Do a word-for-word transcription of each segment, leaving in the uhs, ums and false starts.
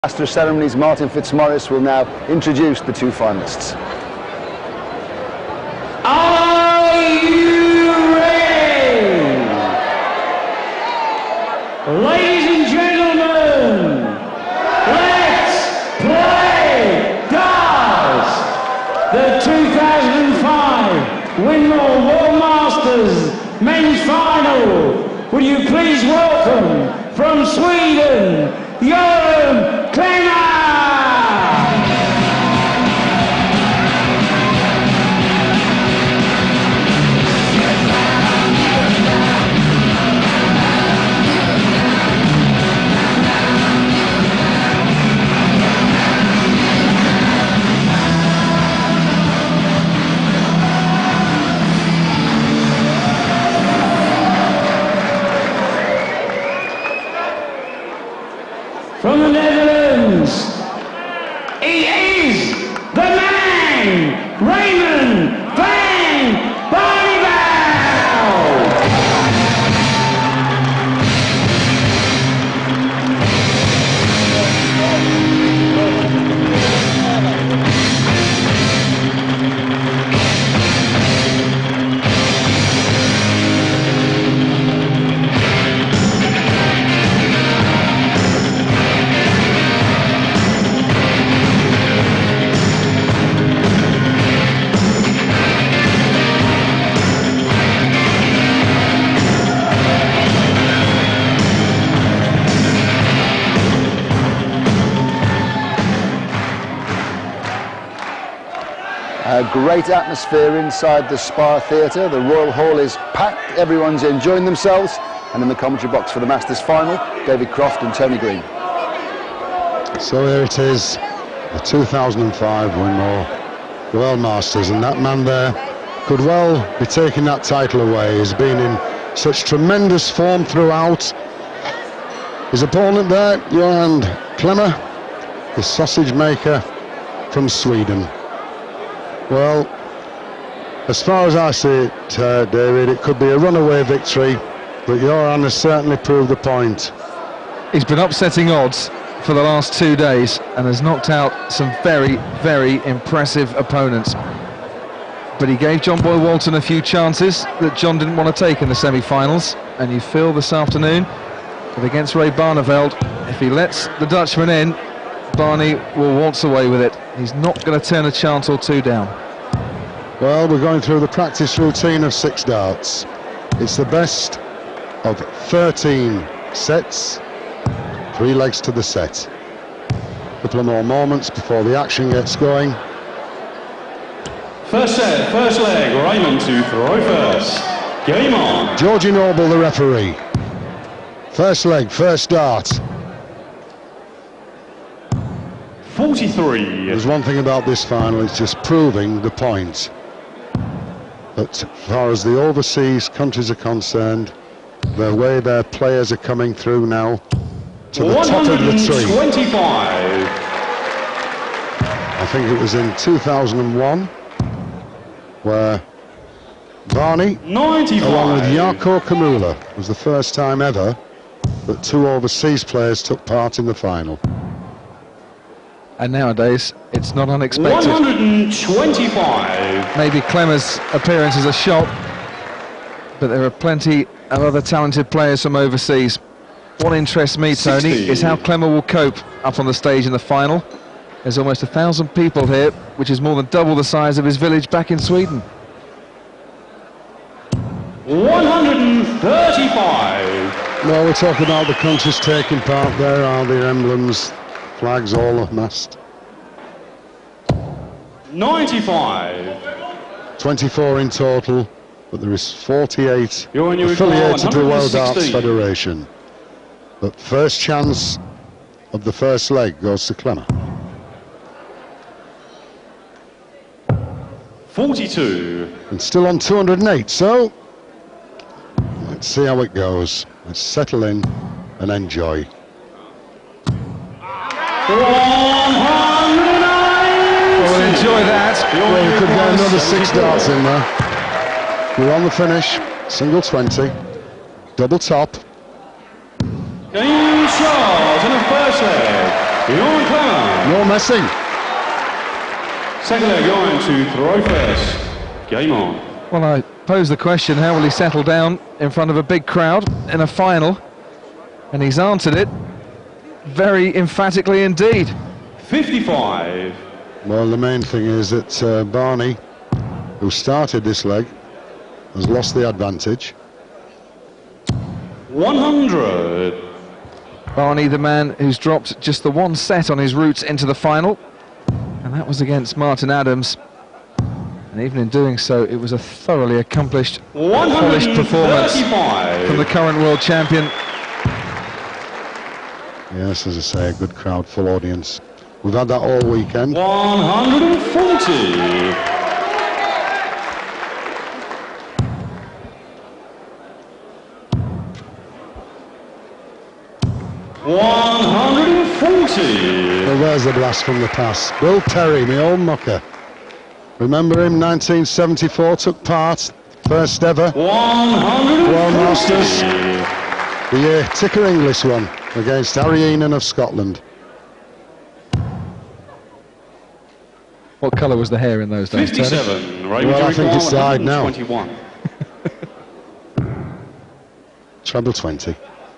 Master of Ceremonies Martin Fitzmaurice will now introduce the two finalists. Are you ready? Ladies and gentlemen, let's play darts! The two thousand five Windmill World Masters Men's Final. Would you please welcome from Sweden, Göran Klemmer! From the Netherlands, he is the man, Raymond van Barneveld! A great atmosphere inside the Spa Theatre. The Royal Hall is packed, everyone's enjoying themselves, and in the commentary box for the Masters final, David Croft and Tony Green. So here it is, the two thousand five Windmill World Masters, and that man there could well be taking that title away. He's been in such tremendous form throughout. His opponent there, Göran Klemmer, the sausage maker from Sweden. Well, as far as I see it, uh, David, it could be a runaway victory, but Göran has certainly proved the point. He's been upsetting odds for the last two days and has knocked out some very, very impressive opponents. But he gave John Boy Walton a few chances that John didn't want to take in the semi-finals, and you feel this afternoon that against Ray Barneveld, if he lets the Dutchman in, Barney will waltz away with it. He's not going to turn a chance or two down. Well, we're going through the practice routine of six darts. It's the best of thirteen sets, three legs to the set. A couple of more moments before the action gets going. First set, first leg, Raymond to throw first. Game on. Georgie Noble, the referee. First leg, first dart. forty-three. There's one thing about this final, it's just proving the point. But as far as the overseas countries are concerned, the way their players are coming through now to the top of the tree. one twenty-five. I think it was in two thousand one where Barney, ninety-five. along with Jarkko Kamula, was the first time ever that two overseas players took part in the final. And nowadays, it's not unexpected. one twenty-five. Maybe Klemmer's appearance is a shock, but there are plenty of other talented players from overseas. What interests me, Tony, sixty. is how Klemmer will cope up on the stage in the final. There's almost a thousand people here, which is more than double the size of his village back in Sweden. one thirty-five. Well, we're talking about the countries taking part. There are the emblems, flags all amassed. ninety-five. twenty-four in total, but there is forty-eight You're in your affiliated to the World one Darts sixty. Federation. But first chance of the first leg goes to Klemmer. forty-two. And still on two hundred eight, so let's see how it goes. Let's settle in and enjoy. We'll enjoy that. Well, we could get another six darts in there. We're on the finish, single twenty, double top. Game shot in the first leg. Bjorn Clemmer. No messing. Second leg going to throw first. Game on. Well, I pose the question, how will he settle down in front of a big crowd in a final? And he's answered it very emphatically indeed. fifty-five. Well, the main thing is that uh, Barney, who started this leg, has lost the advantage. one hundred. Barney, the man who's dropped just the one set on his route into the final, and that was against Martin Adams. And even in doing so, it was a thoroughly accomplished, polished performance from the current world champion. Yes, as I say, a good crowd, full audience. We've had that all weekend. one hundred forty. one hundred forty. Well, there's a blast from the past. Bill Terry, my old mucker. Remember him, nineteen seventy-four, took part, first ever one hundred forty. World Masters. The year Ticker Inglis won against Harry Enan of Scotland. What colour was the hair in those days, Tony? fifty-seven. Well, I think it's died now. twenty-one. Treble twenty.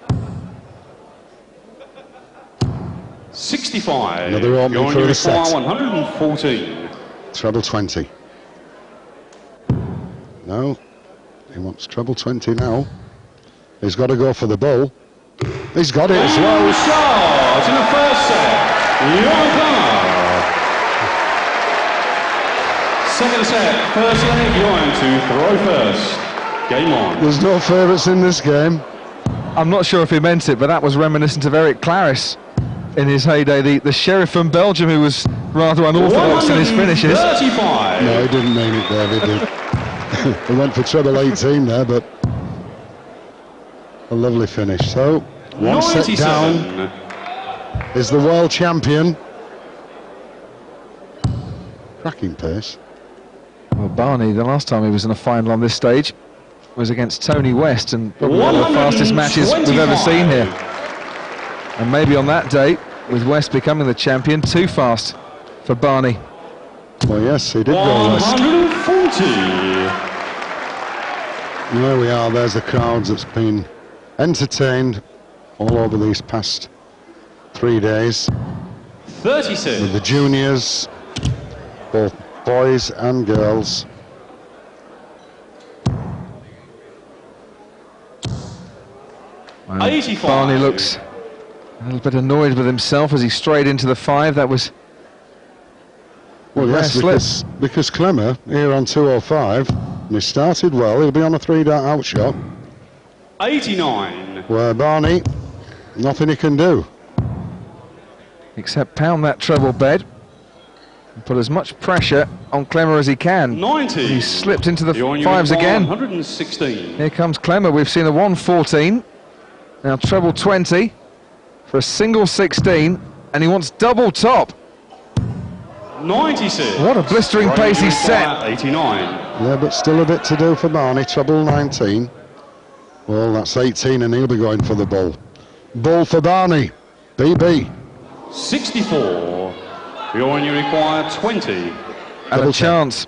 sixty-five. Another opening Going for to the set. require one hundred fourteen. Treble twenty. No, he wants treble twenty now. He's got to go for the bull. He's got it as well. Shot in the first set. Bjorn Clemmer. Second set, first leg, going to throw first. Game on. There's no favourites in this game. I'm not sure if he meant it, but that was reminiscent of Eric Claris in his heyday, the, the sheriff from Belgium who was rather unorthodox in his finishes. thirty-five. No, he didn't mean it, David. He, he went for treble eighteen there, but a lovely finish. So, one set down is the world champion. Cracking pace. Well, Barney, the last time he was in a final on this stage was against Tony West, and probably one of the fastest matches we've ever seen here. And maybe on that day, with West becoming the champion, too fast for Barney. Well, yes, he did go West. one hundred forty. And there we are, there's the crowds that's been entertained all over these past three days. thirty-six. With the juniors, both boys and girls. Well, eighty-five. Barney looks a little bit annoyed with himself as he strayed into the five. That was Well, rare yes, slip. because, because Clemmer, here on two oh five, and he started well, he'll be on a three-dart outshot, eighty-nine. where Barney, nothing he can do. Except pound that treble bed and put as much pressure on Clemmer as he can. ninety. He slipped into the Bjorn fives Ulrich, again. one hundred sixteen. Here comes Clemmer. We've seen a one fourteen. Now treble twenty for a single sixteen, and he wants double top. ninety-six. What a blistering Bjorn pace he's Ulrich, set. eighty-nine. Yeah, but still a bit to do for Barney, treble nineteen. Well, that's eighteen, and he'll be going for the bull. Bull for Barney, B B. sixty-four. Bjorn, you require twenty. And a chance.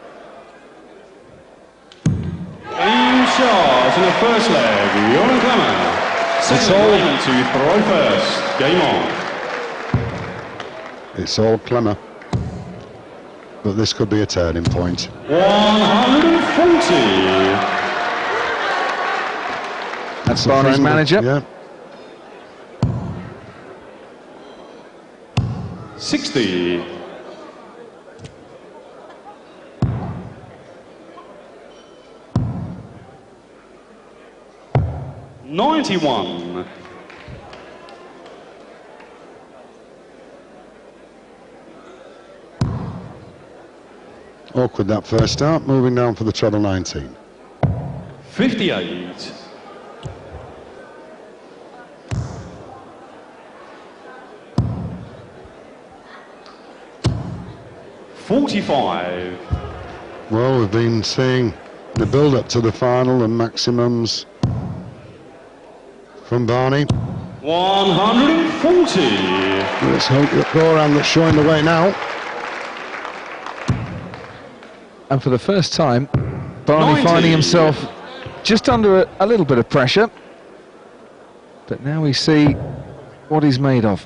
Game shot in the first leg. Bjorn Clemmer. Second all- leg to throw first. Game on. It's all Clemmer. But this could be a turning point. one hundred forty. That's It's a Barney's friendly- manager. Yeah. sixty. ninety-one. Awkward that first start, moving down for the treble nineteen. fifty-eight. forty-five. Well, we've been seeing the build-up to the final and maximums from Barney. one hundred forty. Let's hope that Goran that's showing the way now. And for the first time, Barney ninety. finding himself just under a, a little bit of pressure. But now we see what he's made of.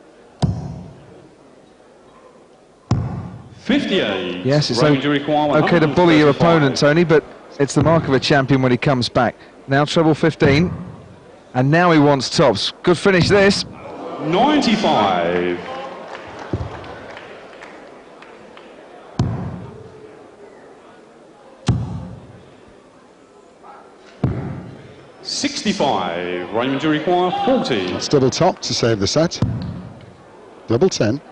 fifty-eight. Yes, it's Range to require okay to bully your one thirty-five. opponent, Tony, but it's the mark of a champion when he comes back. Now treble fifteen, and now he wants tops. Good finish this. ninety-five. sixty-five. Range to require forty. That's double top to save the set. Double ten.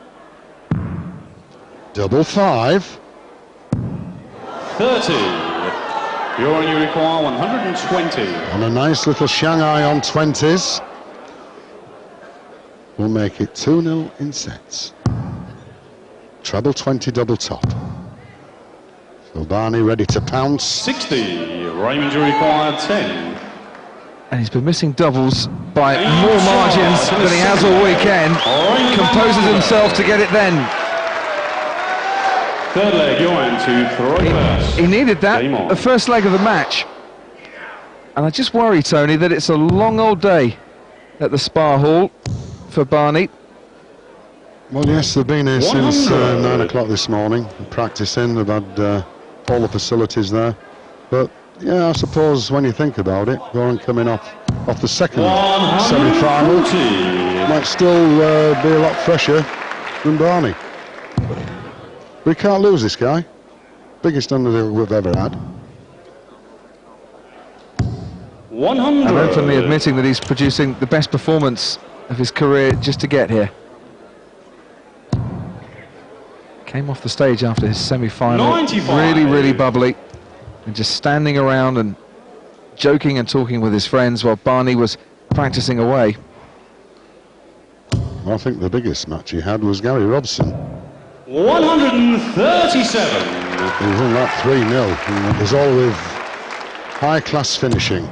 Double five. thirty. You're on, you require one hundred twenty. And a nice little Shanghai on twenties. We'll make it two nil in sets. Treble twenty double top. So Barney ready to pounce. sixty. Raymond, you require ten. And he's been missing doubles by more margins than he has all weekend. Composes himself to get it then. Third leg, you're in to throw first. He needed Game that, on. the first leg of the match. And I just worry, Tony, that it's a long old day at the Spa Hall for Barney. Well, yes, they've been here since uh, one hundred. nine o'clock this morning, practicing. They've had uh, all the facilities there. But yeah, I suppose when you think about it, Goran coming off off the second semi-final one forty. might still uh, be a lot fresher than Barney. We can't lose this guy. Biggest underdog we've ever had. one hundred. And openly admitting that he's producing the best performance of his career just to get here. Came off the stage after his semi-final, ninety-five. really, really bubbly, and just standing around and joking and talking with his friends while Barney was practicing away. I think the biggest match he had was Gary Robson. one hundred thirty-seven. He won that three nil. It was all with high-class finishing.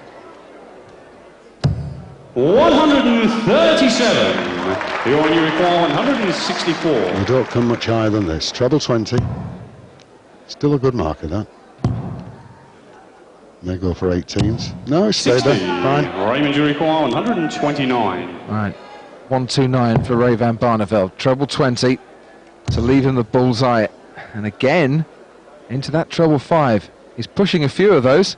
one hundred thirty-seven. You're on, you require one hundred sixty-four. You don't come much higher than this. Treble twenty. Still a good marker, that. They go for eighteens. No, he stayed sixty. there. Fine. Raymond, you require one hundred twenty-nine. Right, one two nine for Ray van Barneveld, treble twenty to leave him the bullseye, and again into that treble five. He's pushing a few of those.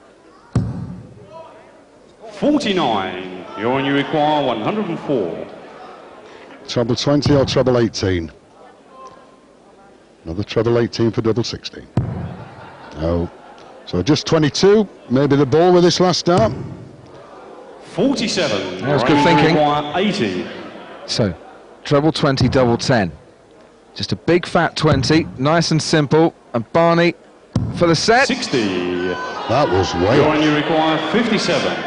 forty-nine. You're on, you require one hundred four. Treble twenty or treble eighteen? Another treble eighteen for double sixteen. No. So just twenty-two. Maybe the ball with this last start. forty-seven. That was good Raymond, you thinking. require eighty. So, treble twenty, double ten. Just a big fat twenty, nice and simple. And Barney for the set. sixty. That was way You're off. on, you require fifty-seven.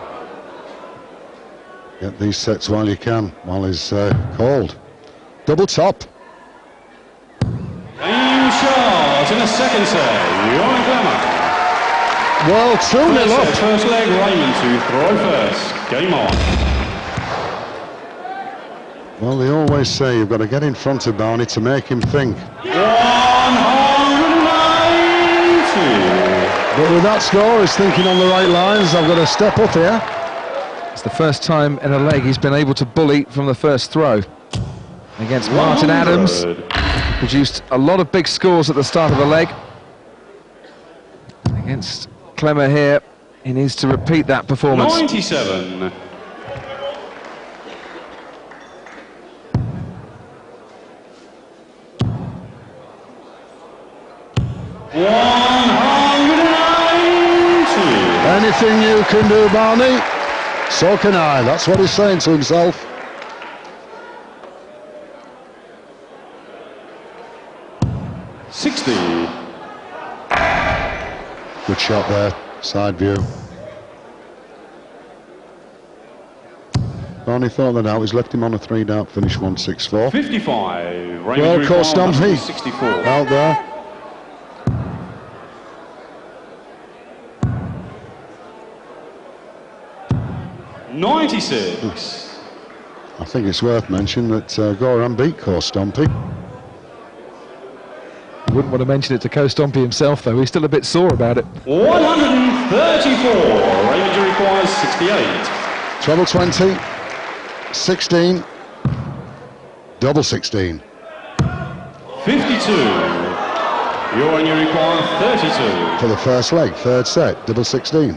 Get these sets while you can, while he's uh, called. Double top. Game shot in the second set. You're on, Glamour. Well, two nil First, up. first leg, Raymond to throw first. Game on. Well, they always say you've got to get in front of Barney to make him think. one hundred ninety. But with that score, he's thinking on the right lines. I've got to step up here. It's the first time in a leg he's been able to bully from the first throw. Against Martin Adams, produced a lot of big scores at the start of the leg. Against Clemmer here, he needs to repeat that performance. ninety-seven. one hundred ninety. Anything you can do, Barney, so can I. That's what he's saying to himself. sixty. Good shot there, side view. Barney thought that out. He's left him on a three-dart finish, one six four. fifty-five. Well, of course, Stumpy sixty-four. out there. ninety-six. I think it's worth mentioning that uh, Goran beat Ko Stompy. Wouldn't want to mention it to Ko Stompy himself, though. He's still a bit sore about it. one hundred thirty-four. Raymond requires sixty-eight. Treble twenty, sixteen, double sixteen. fifty-two. You're on your require thirty-two. For the first leg, third set, double sixteen.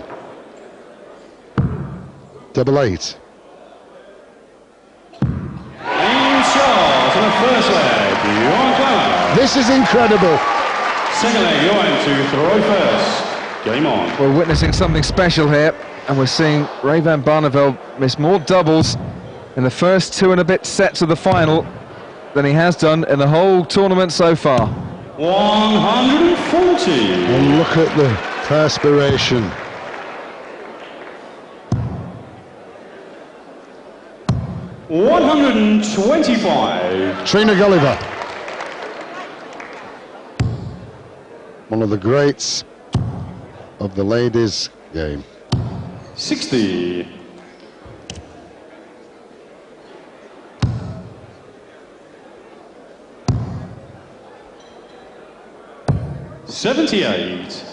Double eight. Aim shot on the first leg. Johan Klemmer. This is incredible. Second leg, Johan to throw first. Game on. We're witnessing something special here, and we're seeing Ray van Barneveld miss more doubles in the first two and a bit sets of the final than he has done in the whole tournament so far. one hundred forty. And look at the perspiration. one hundred twenty-five. Trina Gulliver, one of the greats of the ladies' game. sixty. seventy-eight.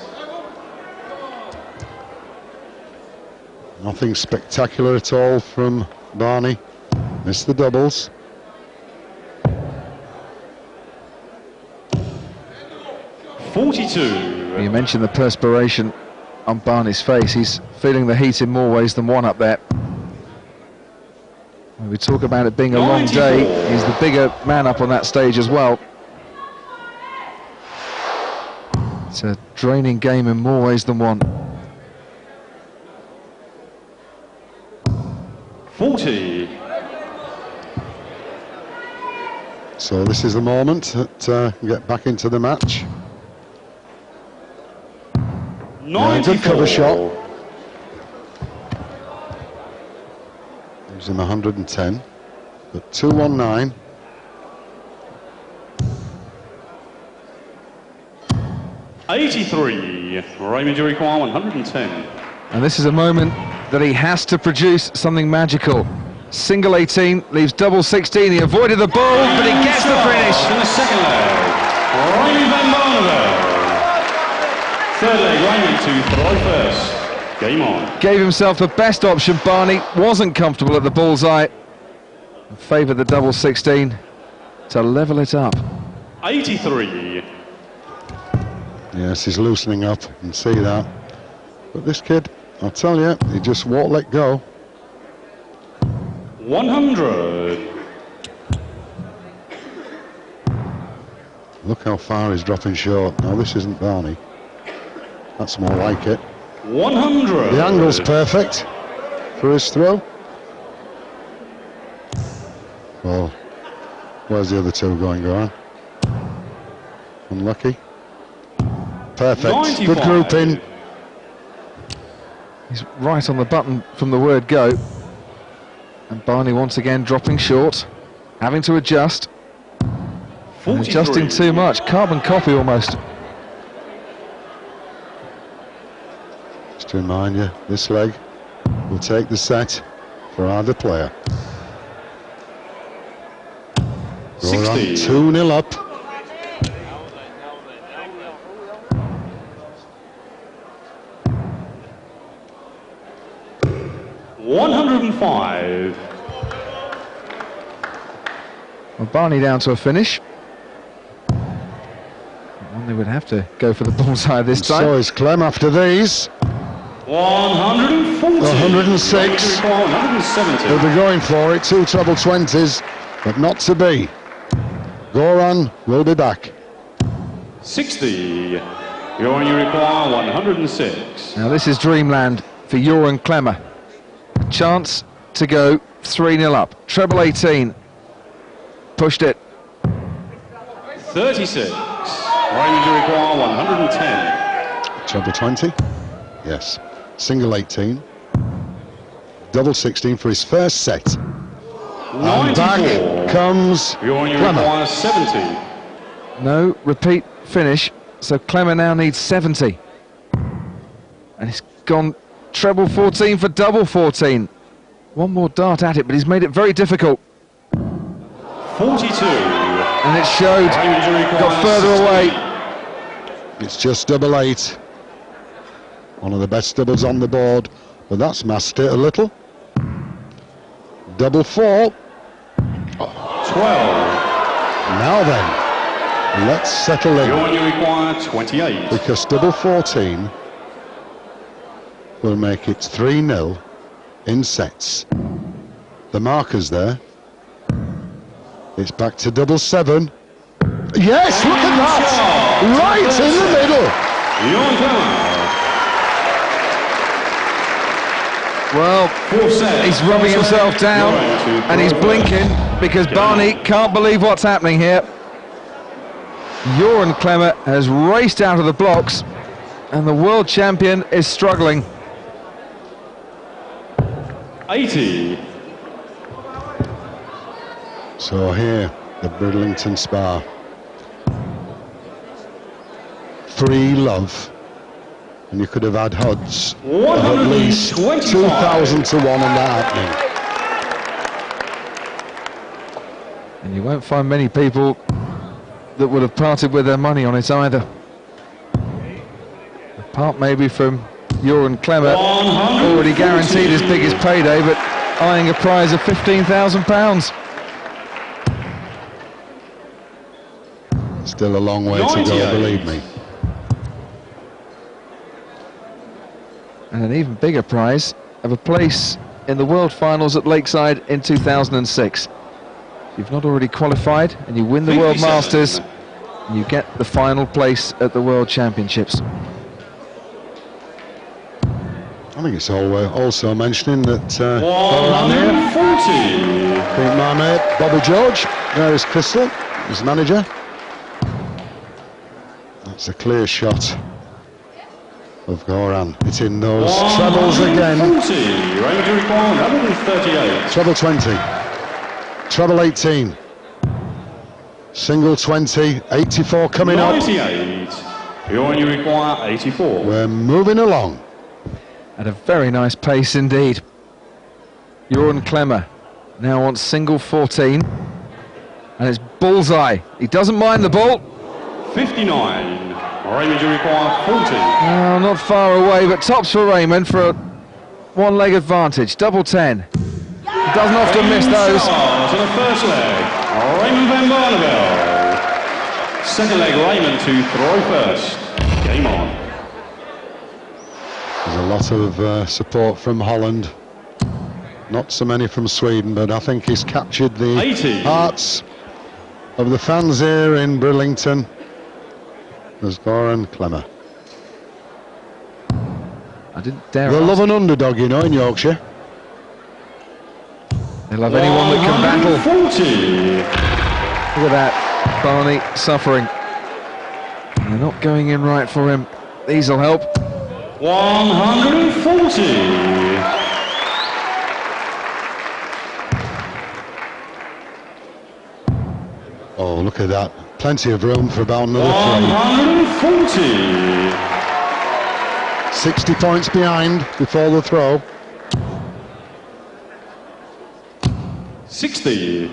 Nothing spectacular at all from Barney. Missed the doubles. forty-two. You mentioned the perspiration on Barney's face. He's feeling the heat in more ways than one up there. When we talk about it being a long day, he's the bigger man up on that stage as well. It's a draining game in more ways than one. forty. So this is the moment that uh, get back into the match. Yeah, good cover shot. Gives him one hundred ten, but two one nine. eighty-three. Raymond, you require one hundred ten. And this is a moment that he has to produce something magical. Single eighteen, leaves double sixteen. He avoided the ball, but he gets the finish. In the second leg, Raymond van Barneveld. Third leg, Raymond to throw first. Game on. Gave himself the best option. Barney wasn't comfortable at the bullseye. Favoured the double sixteen to level it up. eighty-three. Yes, he's loosening up, you can see that. But this kid, I'll tell you, he just won't let go. one hundred. Look how far he's dropping short. Now this isn't Barney. That's more like it. one hundred. The angle's perfect for his throw. Well, where's the other two going, Goran? Unlucky. Perfect. ninety-five. Good grouping. He's right on the button from the word go. And Barney once again dropping short, having to adjust. And adjusting too much, carbon copy almost. Just to remind you, this leg will take the set for either player. sixty. two nil up. one hundred five. Well, Barney down to a finish. One they would have to go for the bullseye this time. So is Clem after these. one hundred forty. one hundred six. one hundred seventy. They'll be going for it, two treble twenties, but not to be. Goran will be back. sixty. You're on, you require one hundred six. Now this is dreamland for Joran Klemmer. A chance to go three nil up. Treble eighteen. Pushed it. thirty-six. Raymond, you require one hundred ten. Treble twenty. Yes. Single eighteen. Double sixteen for his first set. And ninety-four. back comes You're on, you Klemmer. require seventy. No repeat finish. So Klemmer now needs seventy. And he's gone treble fourteen for double fourteen. One more dart at it, but he's made it very difficult. forty-two. And it showed, got further away. It's just double eight. One of the best doubles on the board, but that's masked it a little. Double four. twelve. Now then, let's settle in. You only require twenty-eight. Because double fourteen will make it three nil in sets. The marker's there. It's back to double seven. Yes, look at that! Right in the middle. Johan Klemmer. Well, he's rubbing himself down and he's blinking because Barney can't believe what's happening here. Johan Klemmer has raced out of the blocks and the world champion is struggling. eighty. So here, the Bridlington Spa. Three love. And you could have had odds of at least two thousand to one on that happening. And you won't find many people that would have parted with their money on it either. Apart maybe from Johan Klemmer, already guaranteed his biggest payday, but eyeing a prize of fifteen thousand pounds. Still a long way to go, believe me. And an even bigger prize of a place in the World Finals at Lakeside in two thousand six. If you've not already qualified and you win the World Masters, you get the final place at the World Championships. I think it's all, uh, also mentioning that uh, one forty. being my mate Bobby George, there is Crystal, his manager. That's a clear shot of Goran. It's in those trebles again. Ranger required one thirty-eight. Treble twenty. Treble eighteen. Single twenty. eighty-four coming up. ninety-eight. You only require eighty-four. We're moving along. At a very nice pace indeed. Johan Klemmer now wants single fourteen. And it's bullseye. He doesn't mind the ball. fifty-nine. Raymond, you require forty. Oh, not far away, but tops for Raymond for a one-leg advantage. Double ten. He doesn't often miss those. To the first leg, Raymond van Barneveld. Second leg, Raymond to throw first. Game on. There's a lot of uh, support from Holland. Not so many from Sweden, but I think he's captured the eighty. hearts of the fans here in Bridlington. There's Goran Klemmer. I didn't dare. They ask. love an underdog, you know, in Yorkshire. They love anyone that can battle. forty. Look at that, Barney suffering. They're not going in right for him. These'll help. one forty. Oh, look at that. Plenty of room for about another one forty. three. sixty points behind before the throw. sixty.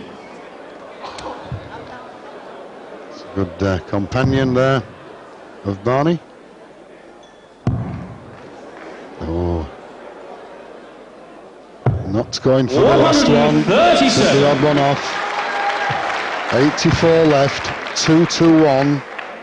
It's a good uh, companion there of Barney. Oh. Not going for the last one. Took the odd one off. eighty-four left. two two one.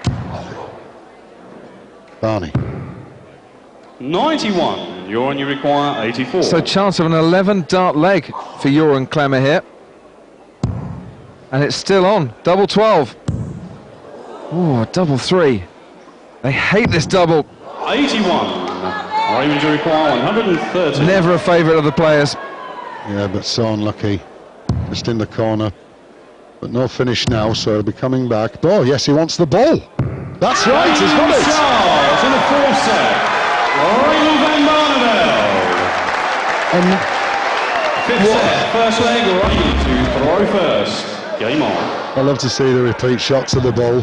Barney. ninety-one. You're on, you require eighty-four. So chance of an eleven dart leg for Johan Klemmer here. And it's still on. Double twelve. Oh, double three. They hate this double. eighty-one. Raymond, you require one thirty. Never a favourite of the players. Yeah, but so unlucky. Just in the corner. But no finish now, so he'll be coming back. Oh, yes, he wants the ball. That's right, he's got it. Charles in the fourth set. Raymond van Barneveld. And Fifth set, first leg, Raymond to throw first. Game on. I love to see the repeat shots of the ball.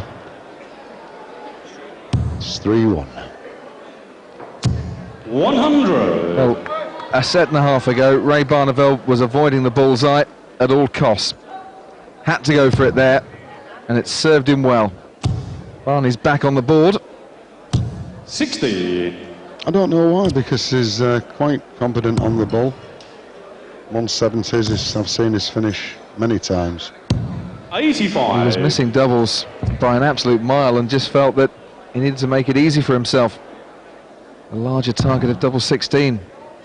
It's three one. one hundred. Well, a set and a half ago, Ray Barneveld was avoiding the bullseye at all costs. Had to go for it there, and it served him well. Barney's back on the board. sixty. I don't know why, because he's uh, quite competent on the ball. one seventies, is, I've seen his finish many times. eighty-five. He was missing doubles by an absolute mile and just felt that he needed to make it easy for himself. A larger target of double sixteen.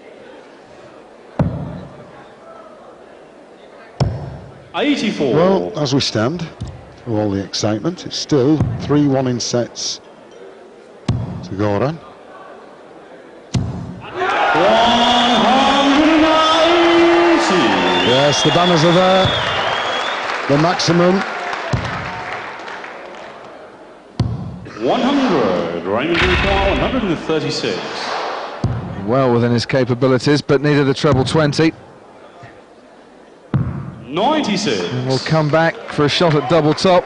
eighty-four. Well, as we stand, through all the excitement, it's still three one in sets to go on. one hundred ninety. Yes, the banners are there. The maximum. one hundred. Raymond require one hundred thirty-six. Well within his capabilities, but needed a treble twenty. ninety-six. And we'll come back for a shot at double top.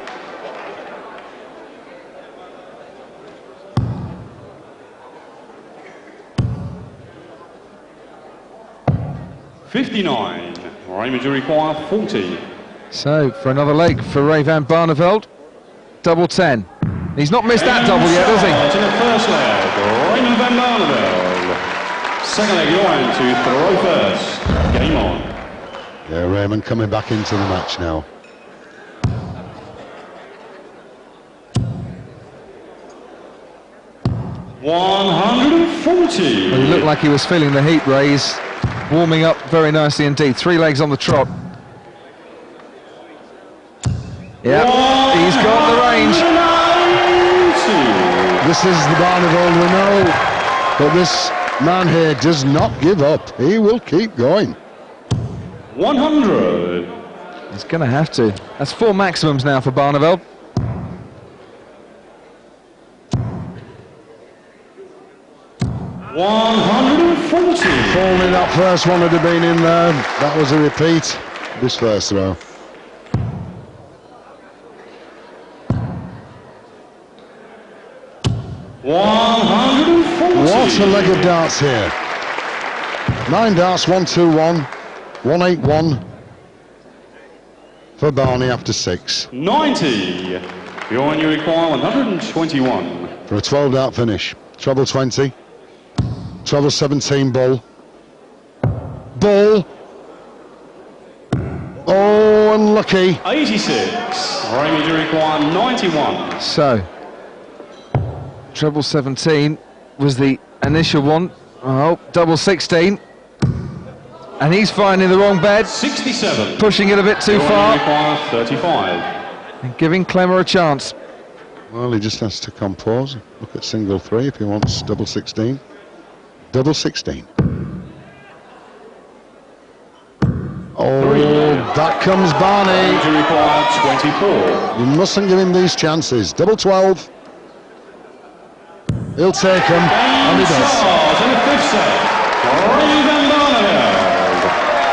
fifty-nine. Raymond require forty. So, for another leg for Ray van Barneveld, double ten. He's not missed that double yet, has he? To the first leg, Raymond van Barneveld. Second leg, Johan to throw first. Game on. Yeah, Raymond coming back into the match now. one hundred forty. Well, he looked like he was feeling the heat raise, warming up very nicely indeed. Three legs on the trot. Yeah, he's got the range. This is the Barneveld we know, but this man here does not give up. He will keep going. one hundred. He's going to have to. That's four maximums now for Barneveld. one hundred forty. If only that first one had been in there, that was a repeat. This first throw. one hundred forty. What a leg of darts here. Nine darts, one two one, one eight one for Barney after six. ninety. Bjorn, you require one hundred twenty-one. For a twelve dart finish. Treble twenty. Treble seventeen bull. Bull. Oh, unlucky. eighty-six. Raymond, you require ninety-one. So, treble seventeen was the initial one. Oh, double sixteen. And he's finding the wrong bed, sixty-seven. pushing it a bit too Bjorn, far, you require thirty-five. and giving Clemmer a chance. Well, he just has to compose. Look at single three if he wants double sixteen. Double sixteen. Oh, that comes Barney. You require twenty-four. You mustn't give him these chances. Double twelve. He'll take them, and he does. Charles in the fifth set. Ray van Barneveld.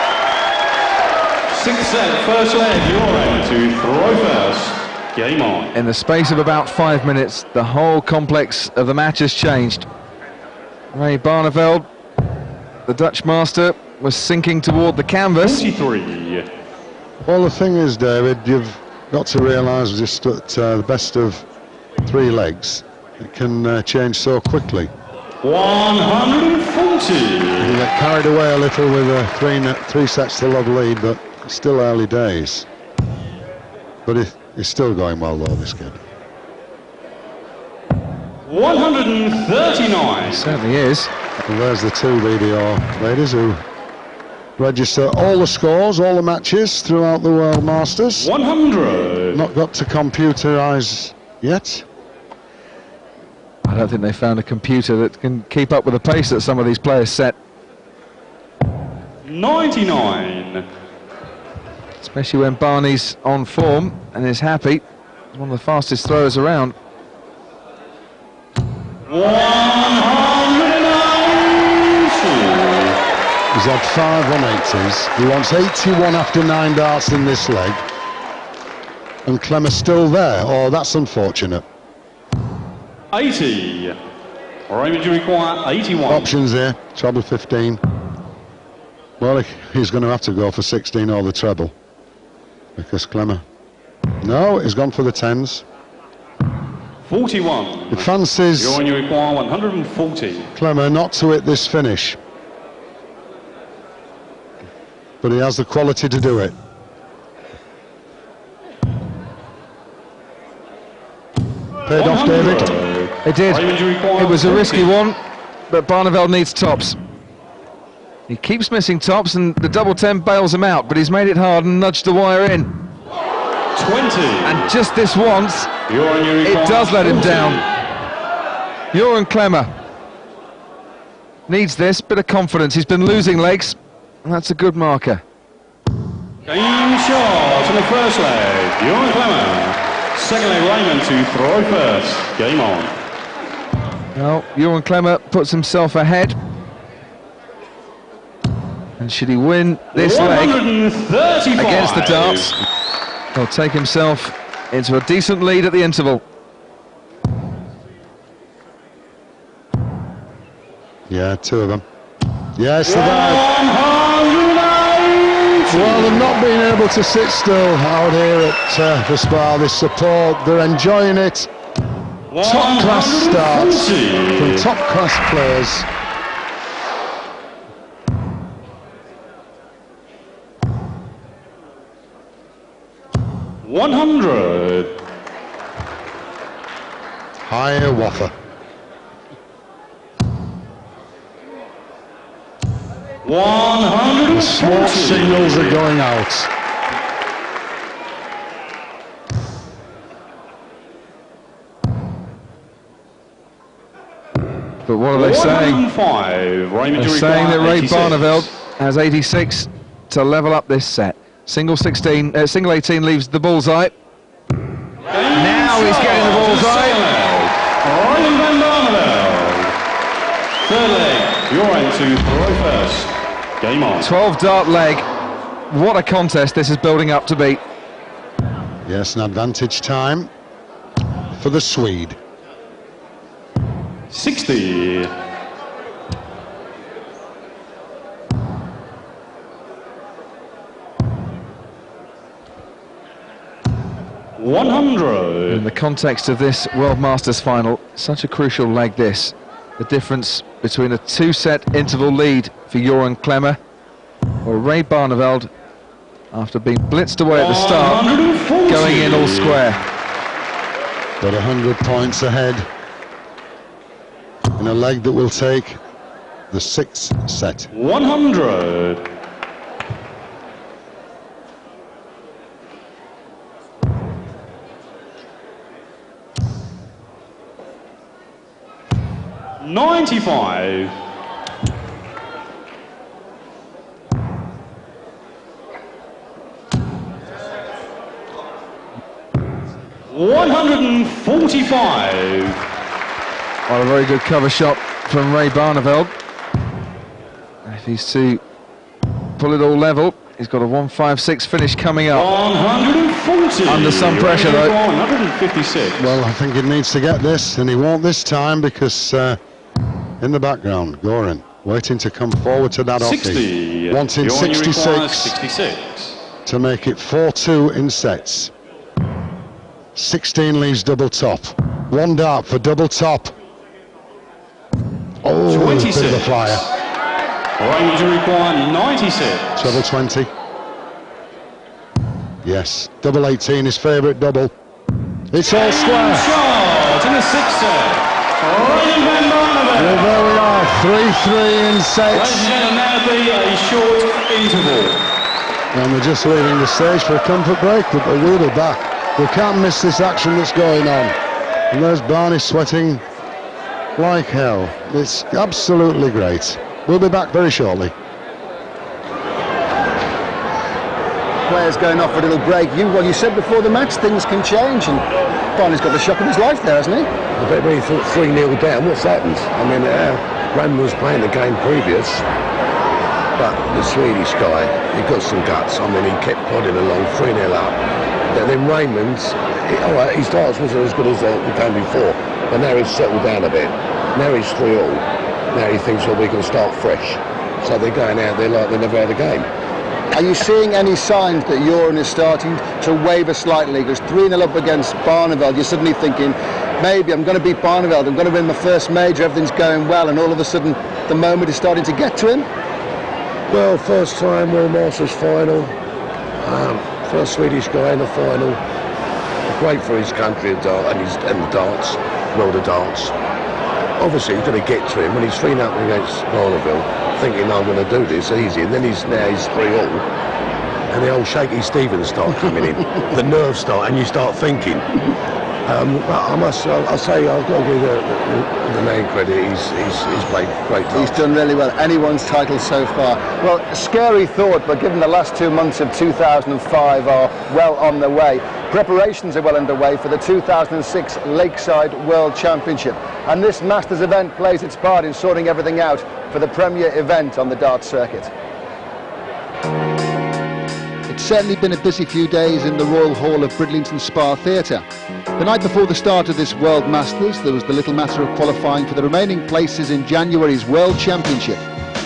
Sixth set, first leg, Joran to throw first. Game on. In the space of about five minutes, the whole complex of the match has changed. Ray Barneveld, the Dutch master, was sinking toward the canvas. forty-three. Well, the thing is, David, you've got to realise just that uh, the best of three legs, it can uh, change so quickly. one hundred forty. You get carried away a little with a three, three sets to love lead, but it's still early days. But it, it's still going well, though, this kid. one hundred thirty-nine. Certainly is. And there's the two V D R ladies who register all the scores, all the matches throughout the World Masters. one hundred. Not got to computerise yet. I don't think they found a computer that can keep up with the pace that some of these players set. ninety-nine. Especially when Barney's on form and is happy. He's one of the fastest throwers around. one hundred ninety. He's had five one eighties. He wants eighty-one after nine darts in this leg. And Clemmer's still there. Oh, that's unfortunate. eighty. Raymond, you require eighty-one. Options here. Treble fifteen. Well, he, he's going to have to go for sixteen or the treble. Because Klemmer... No, he's gone for the tens. forty-one. He fancies You're on, you require one hundred forty. Klemmer not to hit this finish. But he has the quality to do it. Paid off, David. It did. It was a risky one, but Barneveld needs tops. He keeps missing tops, and the double ten bails him out, but he's made it hard and nudged the wire in. twenty. And just this once, You're on, you it require does let him forty. down. Joran Klemmer needs this bit of confidence. He's been losing legs, and that's a good marker. Game shot on the first leg. Joran Klemmer. Second leg, Raymond to throw first. Game on. Well, Joran Klemmer puts himself ahead. And should he win this leg against the darts, he'll take himself into a decent lead at the interval. Yeah, two of them. Yes, survived. Well, they've not been able to sit still out here at uh, the Spa. This support, they're enjoying it. Top class starts from top class players. one hundred. Higher Waffer. one hundred. The smoke signals are going out. But what are they saying? Five. Raymond They're to saying that require Ray eighty-six. Barneveld has eighty-six to level up this set. Single sixteen, uh, single eighteen leaves the bullseye. Now he's getting the bullseye. Raymond van Barneveld. Third leg. You're in to throw first. Game on. twelve dart leg. What a contest this is building up to be. Yes, an advantage time for the Swede. sixty. one hundred. In the context of this World Masters final, such a crucial leg this. The difference between a two-set interval lead for Joran Klemmer or Ray Barneveld, after being blitzed away at the start, going in all square. Got one hundred points ahead in a leg that will take the sixth set. one hundred. ninety-five. one hundred forty-five. Well, a very good cover shot from Ray Barneveld. If he's to pull it all level, he's got a one five six finish coming up. one hundred forty. Under some pressure, though. one hundred fifty-six. Well, I think he needs to get this, and he won't this time because uh, in the background, Goran waiting to come forward to that sixty. offie, wanting Your one, you require sixty-six sixty-six. to make it four two in sets. sixteen leaves double top. One dart for double top. Oh, a bit of a flyer. Range you require ninety-six. Treble twenty. Yes, double eighteen, his favourite double. It's all square. Shot in the sixth set. Raymond van Barneveld. Well, there we are, three three in Ladies sets. and gentlemen, now be a short interval. And we're just leaving the stage for a comfort break, but we'll be back. We can't miss this action that's going on. And there's Barney sweating like hell. It's absolutely great. We'll be back very shortly. Players going off for a little break. You, well, you said before the match things can change, and Barney's got the shock of his life there, hasn't he? I bet when he thought three nil down, what's happened? I mean, uh, Raymond was playing the game previous, but the Swedish guy, he got some guts. I mean, he kept plodding along, three nil up. But then Raymond's, he, all right, his darts wasn't as good as the, the game before, but now he's settled down a bit. Now he's three all. Now he thinks, well, we can start fresh. So they're going out there like they never had a game. Are you seeing any signs that Joran is starting to waver slightly? Because three nil up against Barneveld, you're suddenly thinking, maybe I'm going to beat Barneveld, I'm going to win my first major, everything's going well, and all of a sudden the moment is starting to get to him? Well, first time World Masters final, um, first Swedish guy in the final. Great for his country and, dart, and, his, and the darts, world of darts. Obviously, he's going to get to him when he's three nil against Barneveld, thinking I'm going to do this easy, and then he's now he's three all, and the old Shaky Stevens start coming in, the nerves start, and you start thinking. Um, but I must, I'll, I'll say, I've got to give the, the, the man credit. He's, he's, he's played great darts. He's done really well. Anyone's title so far. Well, a scary thought, but given the last two months of two thousand five are well on their way, preparations are well underway for the two thousand six Lakeside World Championship. And this Masters event plays its part in sorting everything out for the premier event on the darts circuit. It's certainly been a busy few days in the Royal Hall of Bridlington Spa Theatre. The night before the start of this World Masters, there was the little matter of qualifying for the remaining places in January's World Championship.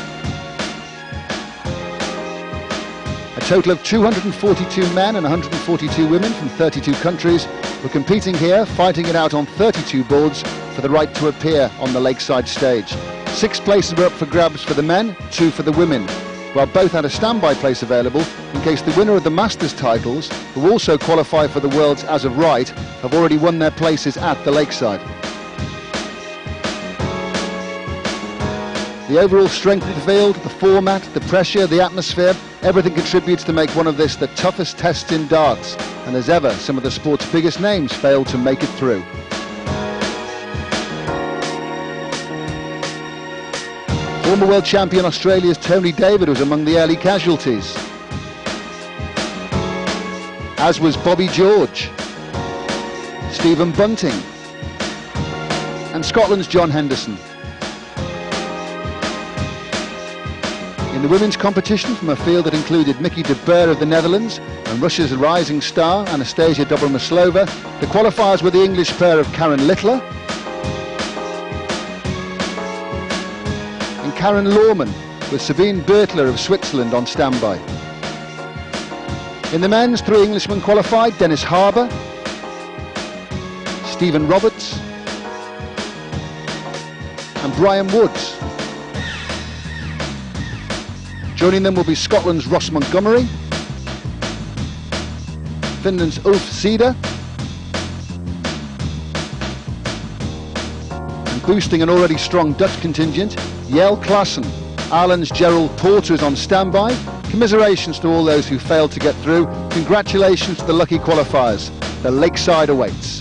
A total of two hundred forty-two men and one hundred forty-two women from thirty-two countries were competing here, fighting it out on thirty-two boards for the right to appear on the Lakeside stage. Six places were up for grabs for the men, two for the women, while both had a standby place available in case the winner of the Masters titles, who also qualify for the Worlds as of right, have already won their places at the Lakeside. The overall strength of the field, the format, the pressure, the atmosphere, everything contributes to make one of this the toughest tests in darts, and as ever, some of the sport's biggest names failed to make it through. Former world champion Australia's Tony David was among the early casualties, as was Bobby George, Stephen Bunting and Scotland's John Henderson. In the women's competition, from a field that included Mickey de Boer of the Netherlands and Russia's rising star Anastasia Dobromyslova, the qualifiers were the English pair of Karen Littler and Karen Lorman, with Sabine Bertler of Switzerland on standby. In the men's, three Englishmen qualified: Dennis Harbour, Stephen Roberts and Brian Woods. Joining them will be Scotland's Ross Montgomery, Finland's Ulf Sida, and boosting an already strong Dutch contingent, Jelle Klaassen. Ireland's Gerald Porter is on standby. Commiserations to all those who failed to get through. Congratulations to the lucky qualifiers. The Lakeside awaits.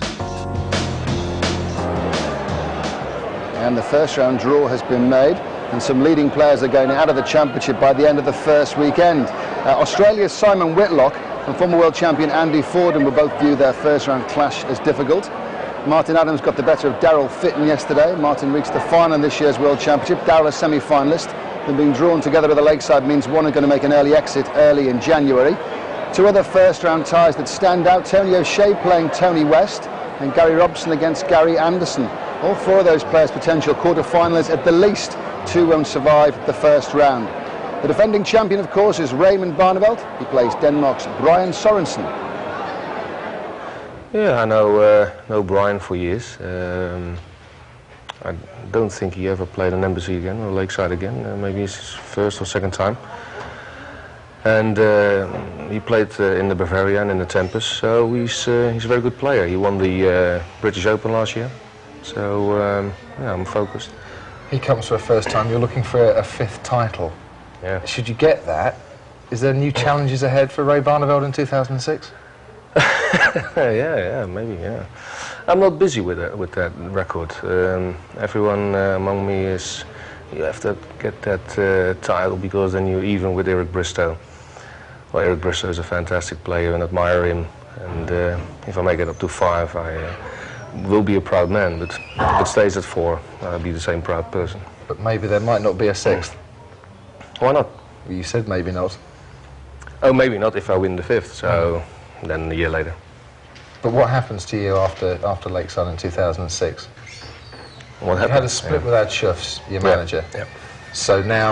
And the first round draw has been made, and some leading players are going out of the championship by the end of the first weekend. Uh, Australia's Simon Whitlock and former world champion Andy Fordham will both view their first round clash as difficult. Martin Adams got the better of Daryl Fitton yesterday. Martin reached the final in this year's World Championship. Daryl a semi-finalist. Them being drawn together at the Lakeside means one are going to make an early exit early in January. Two other first round ties that stand out: Tony O'Shea playing Tony West and Gary Robson against Gary Anderson. All four of those players potential quarter-finalists at the least. Two won't survive the first round. The defending champion, of course, is Raymond Barneveld. He plays Denmark's Brian Sorensen. Yeah, I know uh, know Brian for years. Um, I don't think he ever played an Embassy again or Lakeside again. Uh, maybe it's his first or second time. And uh, he played uh, in the Bavaria and in the Tempest, so he's uh, he's a very good player. He won the uh, British Open last year, so um, yeah, I'm focused. He comes for a first time. You're looking for a, a fifth title. Yeah. Should you get that, is there new challenges ahead for Ray Barneveld in two thousand six? yeah, yeah, maybe, yeah. I'm not busy with that, with that record. Um, everyone uh, among me is, you have to get that uh, title because then you're even with Eric Bristow. Well, Eric Bristow is a fantastic player and admire him. And uh, if I make it up to five, I uh, will be a proud man. But if it stays at four, I'll be the same proud person. But maybe there might not be a sixth. Why not? Well, you said maybe not. Oh, maybe not if I win the fifth. So mm. then a year later. But what happens to you after after Lakeside in two thousand six? What you happened? had a split yeah. with Ad Schuffs, your manager. Yeah. Yep. So now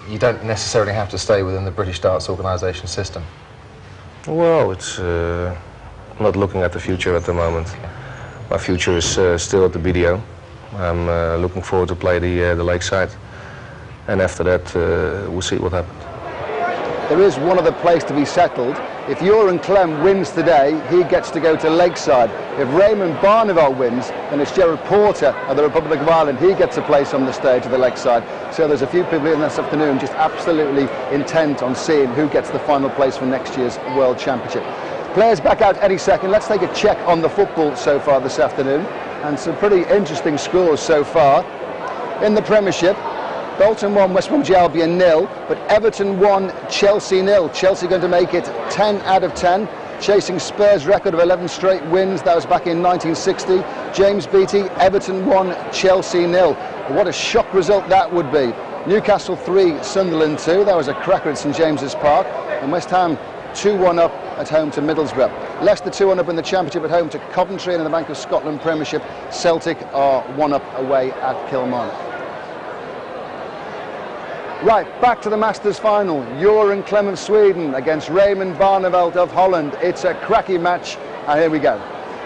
you don't necessarily have to stay within the British Darts Organisation system? Well, it's uh, I'm not looking at the future at the moment. My future is uh, still at the B D O. I'm uh, looking forward to play the uh, the Lakeside, and after that uh, we'll see what happens. There is one other place to be settled. If Joran Clem wins today, he gets to go to Lakeside. If Raymond Barneveld wins, then it's Gerard Porter of the Republic of Ireland. He gets a place on the stage of the Lakeside. So there's a few people in this afternoon just absolutely intent on seeing who gets the final place for next year's World Championship. Players back out any second. Let's take a check on the football so far this afternoon. And some pretty interesting scores so far. In the Premiership, Bolton won, West Bromwich Albion nil, but Everton won, Chelsea nil. Chelsea going to make it ten out of ten, chasing Spurs' record of eleven straight wins. That was back in nineteen sixty. James Beattie, Everton won, Chelsea nil. What a shock result that would be. Newcastle three, Sunderland two. That was a cracker at St James's Park. And West Ham two one up at home to Middlesbrough. Leicester two one up in the Championship at home to Coventry, and in the Bank of Scotland Premiership, Celtic are one up away at Kilmarnock. Right, back to the Masters final. Joran Clem of Sweden against Raymond Barneveld of Holland. It's a cracking match, and here we go.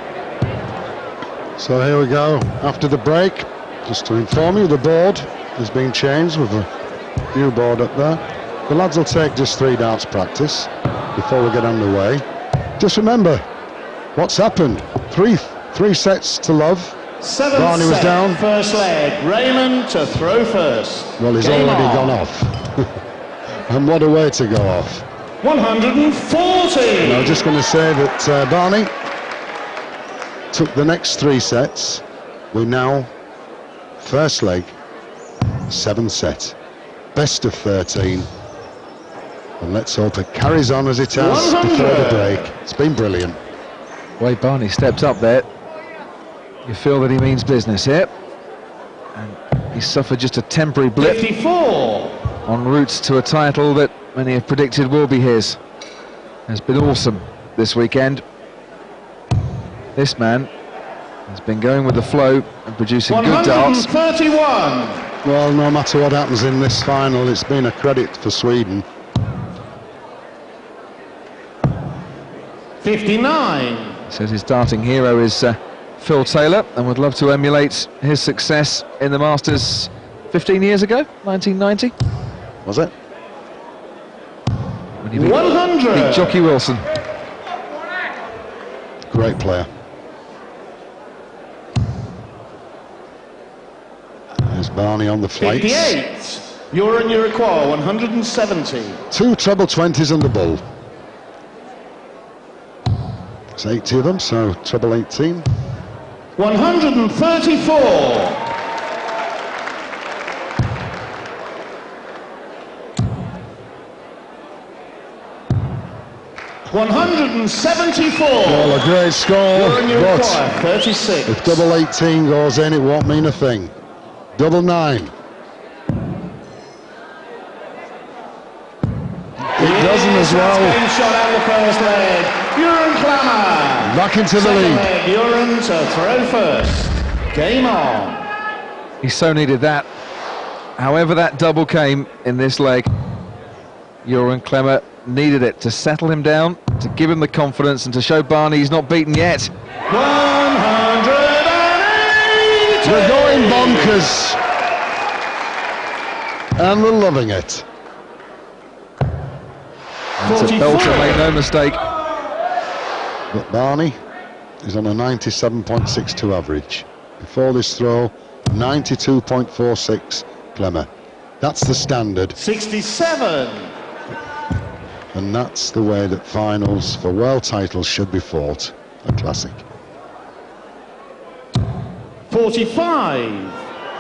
So here we go, after the break. Just to inform you, the board has been changed with a new board up there. The lads will take just three darts practice before we get underway. Just remember, what's happened? Three, three sets to love. Seventh Barney was set, down. First leg, Raymond to throw first. Well, he's Game already on. gone off. And what a way to go off. one hundred forty. And I was just going to say that uh, Barney took the next three sets. We now, first leg, seventh set. Best of thirteen. And let's hope it carries on as it has one hundred. before the break. It's been brilliant. The way Barney stepped up there, you feel that he means business here. And he suffered just a temporary blip fifty-four. on route to a title that many have predicted will be his. Has been awesome this weekend. This man has been going with the flow and producing good darts. one hundred thirty-one. Well, no matter what happens in this final, it's been a credit for Sweden. fifty-nine. Says his darting hero is uh, Phil Taylor, and would love to emulate his success in the Masters fifteen years ago, nineteen ninety. Was it? When he beat, one hundred. beat Jockey Wilson. Great player. There's Barney on the flights. fifty-eight. Joran Uruguay, one hundred seventy. Two treble twenties on the bull. There's eighty of them, so treble eighteen. one hundred thirty-four. one hundred seventy-four. Well, a great score, Joran Uruguay, but thirty-six. if double eighteen goes in, it won't mean a thing. Double nine. It doesn't as well. Game shot out the first leg. Joran Clammer. Back into the Second lead. leg, Joran to throw first. Game on. He so needed that. However that double came in this leg, Joran Clemmer needed it to settle him down, to give him the confidence and to show Barney he's not beaten yet. one hundred eighty. They're going bonkers. And they're loving it. And to Belcher made no mistake. But Barney is on a ninety-seven point six two average. Before this throw, ninety-two point four six Clemmer. That's the standard. sixty-seven. And that's the way that finals for world titles should be fought. A classic. forty-five.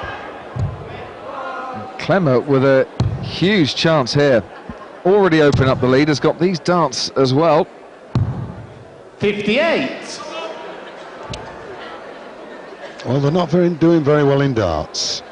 Clemmer with a huge chance here. Already open up the lead, has got these darts as well. fifty-eight. Well, they're not very, doing very well in darts.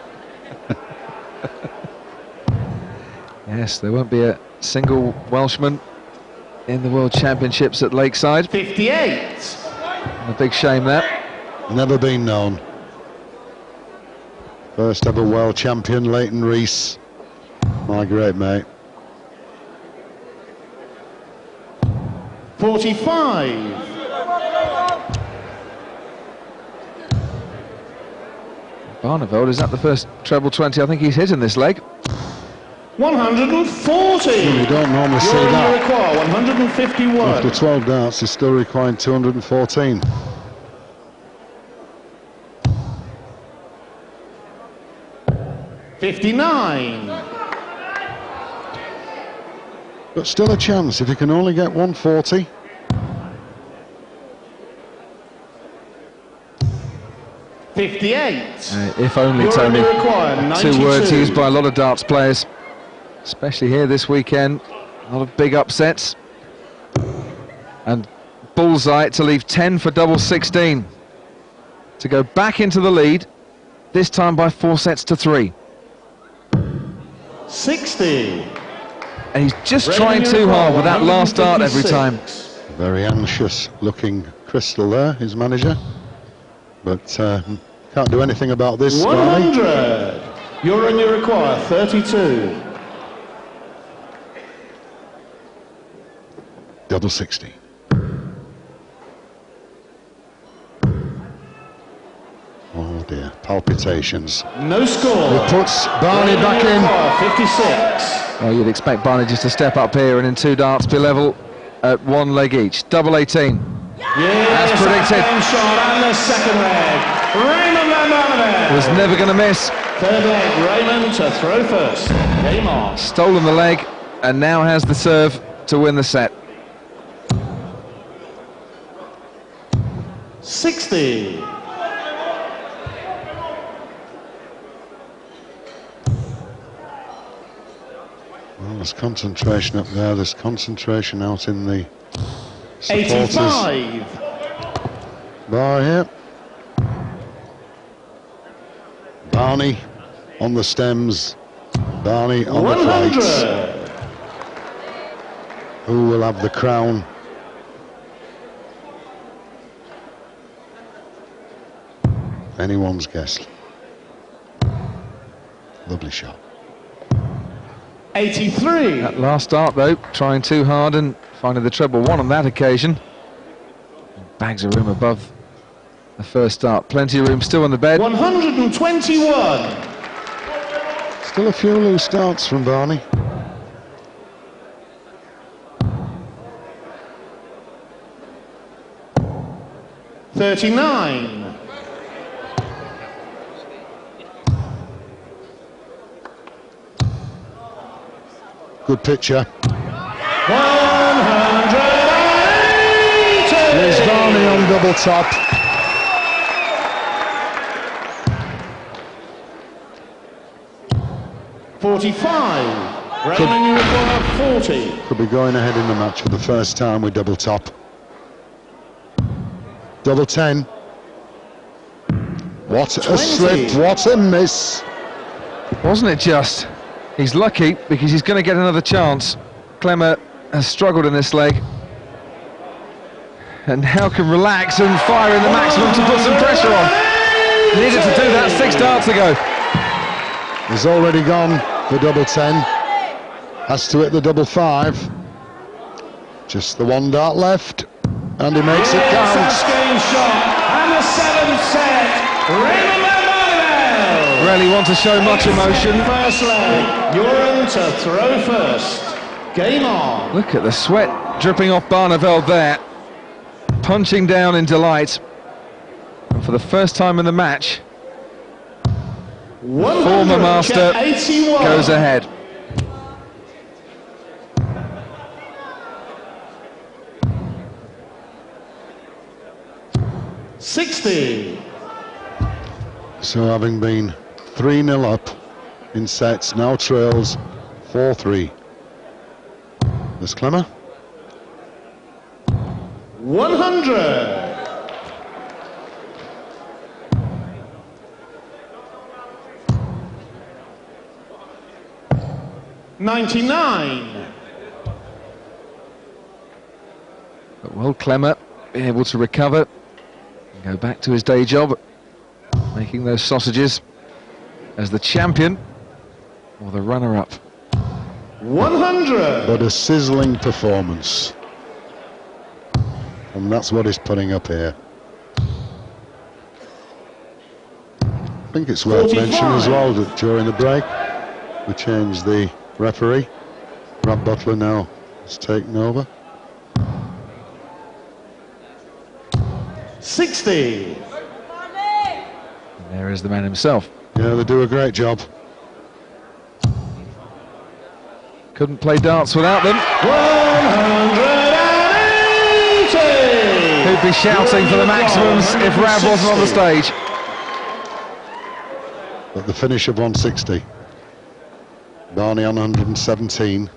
Yes, there won't be a single Welshman in the World Championships at Lakeside. fifty-eight. A big shame that. Never been known. First ever world champion, Leighton Rees. My great mate. forty-five. Barneveld, is that the first treble twenty I think he's hit in this leg? one hundred forty. You don't normally see You're that. require one hundred fifty-one. After twelve darts, he's still requiring two hundred fourteen. fifty-nine. But still a chance if he can only get one forty. fifty-eight. Uh, if only, You're Tony. only required Two ninety-two. words used by a lot of darts players, especially here this weekend. A lot of big upsets. And bullseye to leave ten for double sixteen. To go back into the lead, this time by four sets to three. sixty. And he's just Ready trying to too recall, hard with that last dart every time. one fifty-six. Very anxious looking Crystal there, his manager. But uh, can't do anything about this, one Barney. hundred. You're only require thirty-two. Double sixty. Oh dear, palpitations. No score. It puts Barney You're back only in. require fifty-six. Well, you'd expect Barney just to step up here and in two darts be level at one leg each. Double eighteen. Yes, As predicted. that game shot and the second leg. Raymond van Barneveld. Was never going to miss. Third leg, Raymond to throw first. Game on. Stolen the leg and now has the serve to win the set. sixty. Well, there's concentration up there, there's concentration out in the supporters. eighty-five. Bar here. Barney on the stems. Barney on one the hundred. flights. Who will have the crown? Anyone's guess. Lovely shot. eighty-three. That last dart though, trying too hard and finding the treble one on that occasion. Bags of room above the first dart. Plenty of room still on the bed. one hundred twenty-one. Still a few loose darts from Barney. thirty-nine. Good picture. one hundred eighty. There's Barney on double top. forty-five. Raymond, you require forty. Could be going ahead in the match for the first time with double top. Double ten. What a twenty. slip, what a miss. Wasn't it just? He's lucky because he's going to get another chance. Klemmer has struggled in this leg. And now can relax and fire in the maximum to put some pressure on. Needed to do that six darts ago. He's already gone for double ten. Has to hit the double five. Just the one dart left. And he makes it count. Yes, game shot. And the seventh set. Raymond van Barneveld. Really want to show much emotion. First leg. You're in to throw first. Game on. Look at the sweat dripping off Barneveld there. Punching down in delight. And for the first time in the match, former master eighty-one. goes ahead. sixty. So having been three nil up in sets, now trails four three. There's Klemmer. one hundred. ninety-nine. But will Klemmer be able to recover and go back to his day job, making those sausages as the champion or the runner-up? one hundred. But a sizzling performance. And that's what he's putting up here. I think it's worth forty-five. mentioning as well that during the break we changed the referee. Rob Butler now has taken over. sixty. And there is the man himself. Yeah, they do a great job. Couldn't play darts without them. one hundred eighty. Who'd be shouting for the maximums if Rav wasn't on the stage? But the finish of one sixty. Barney on one hundred seventeen.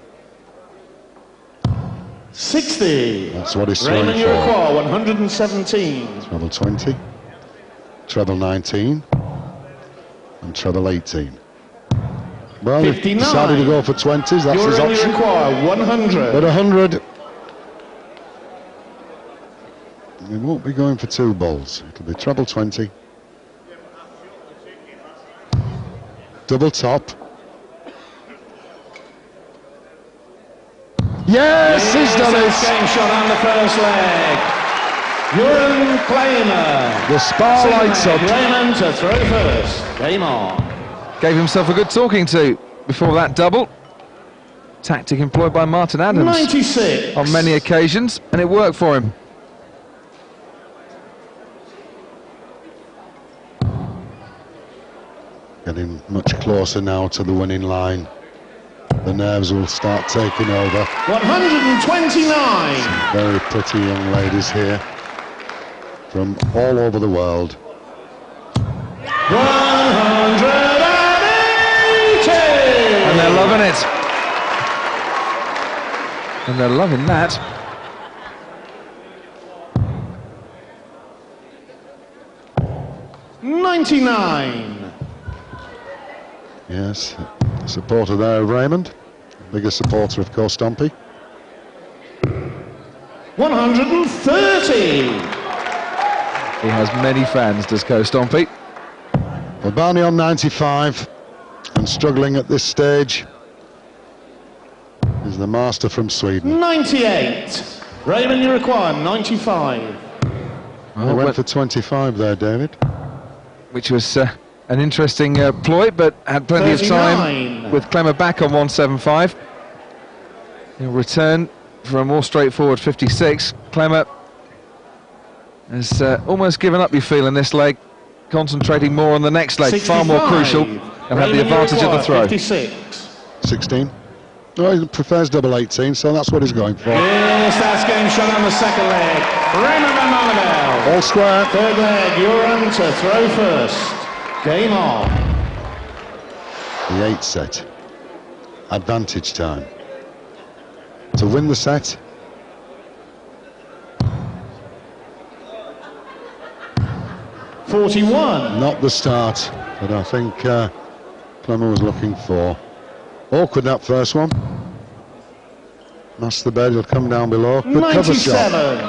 sixty. That's what he's throwing Raymond for. Iroquois, one hundred seventeen. Treble twenty. Treble nineteen. And treble eighteen. Well, they've fifty-nine. decided to go for twenties. That's his Raymond option. Iroquois, one hundred. But one hundred. We won't be going for two balls. It'll be treble twenty. Double top. Yes, he's done Yes, it. game shot on the first leg. Uran Claimer. The spar lights up. Raymond to throw first. Game on. Gave himself a good talking to before that double. Tactic employed by Martin Adams ninety-six. on many occasions, and it worked for him. Getting much closer now to the winning line. The nerves will start taking over. one hundred twenty-nine. Very pretty young ladies here from all over the world. one hundred eighty. And they're loving it. And they're loving that. ninety-nine. Yes, supporter there of Raymond. Biggest supporter of course Stompy. one hundred thirty. He has many fans, does Co Stompy. Well, Barney on ninety-five and struggling at this stage is the master from Sweden. ninety-eight. Raymond Iroquois, ninety-five. He Well, went but- for twenty-five there, David. which was uh, an interesting uh, ploy, but had plenty of time thirty-nine. with Clemmer back on one seventy-five. He'll return for a more straightforward fifty-six. Clemmer has uh, almost given up, you feel, in this leg, concentrating more on the next leg, far more crucial, and have the Raymond advantage of the Iroquois, throw. fifty-six. sixteen. Oh, he prefers double eighteen, so that's what he's going for. Yes, that's game shot on the second leg. Raymond Van Barneveld. All square. Third leg, Uran to throw first. Game on. The eight set. Advantage time. To win the set. forty-one. Not the start that I think uh, Clemmer was looking for. Awkward that first one. That's the bed, he'll come down below. Good cover shot. ninety-seven.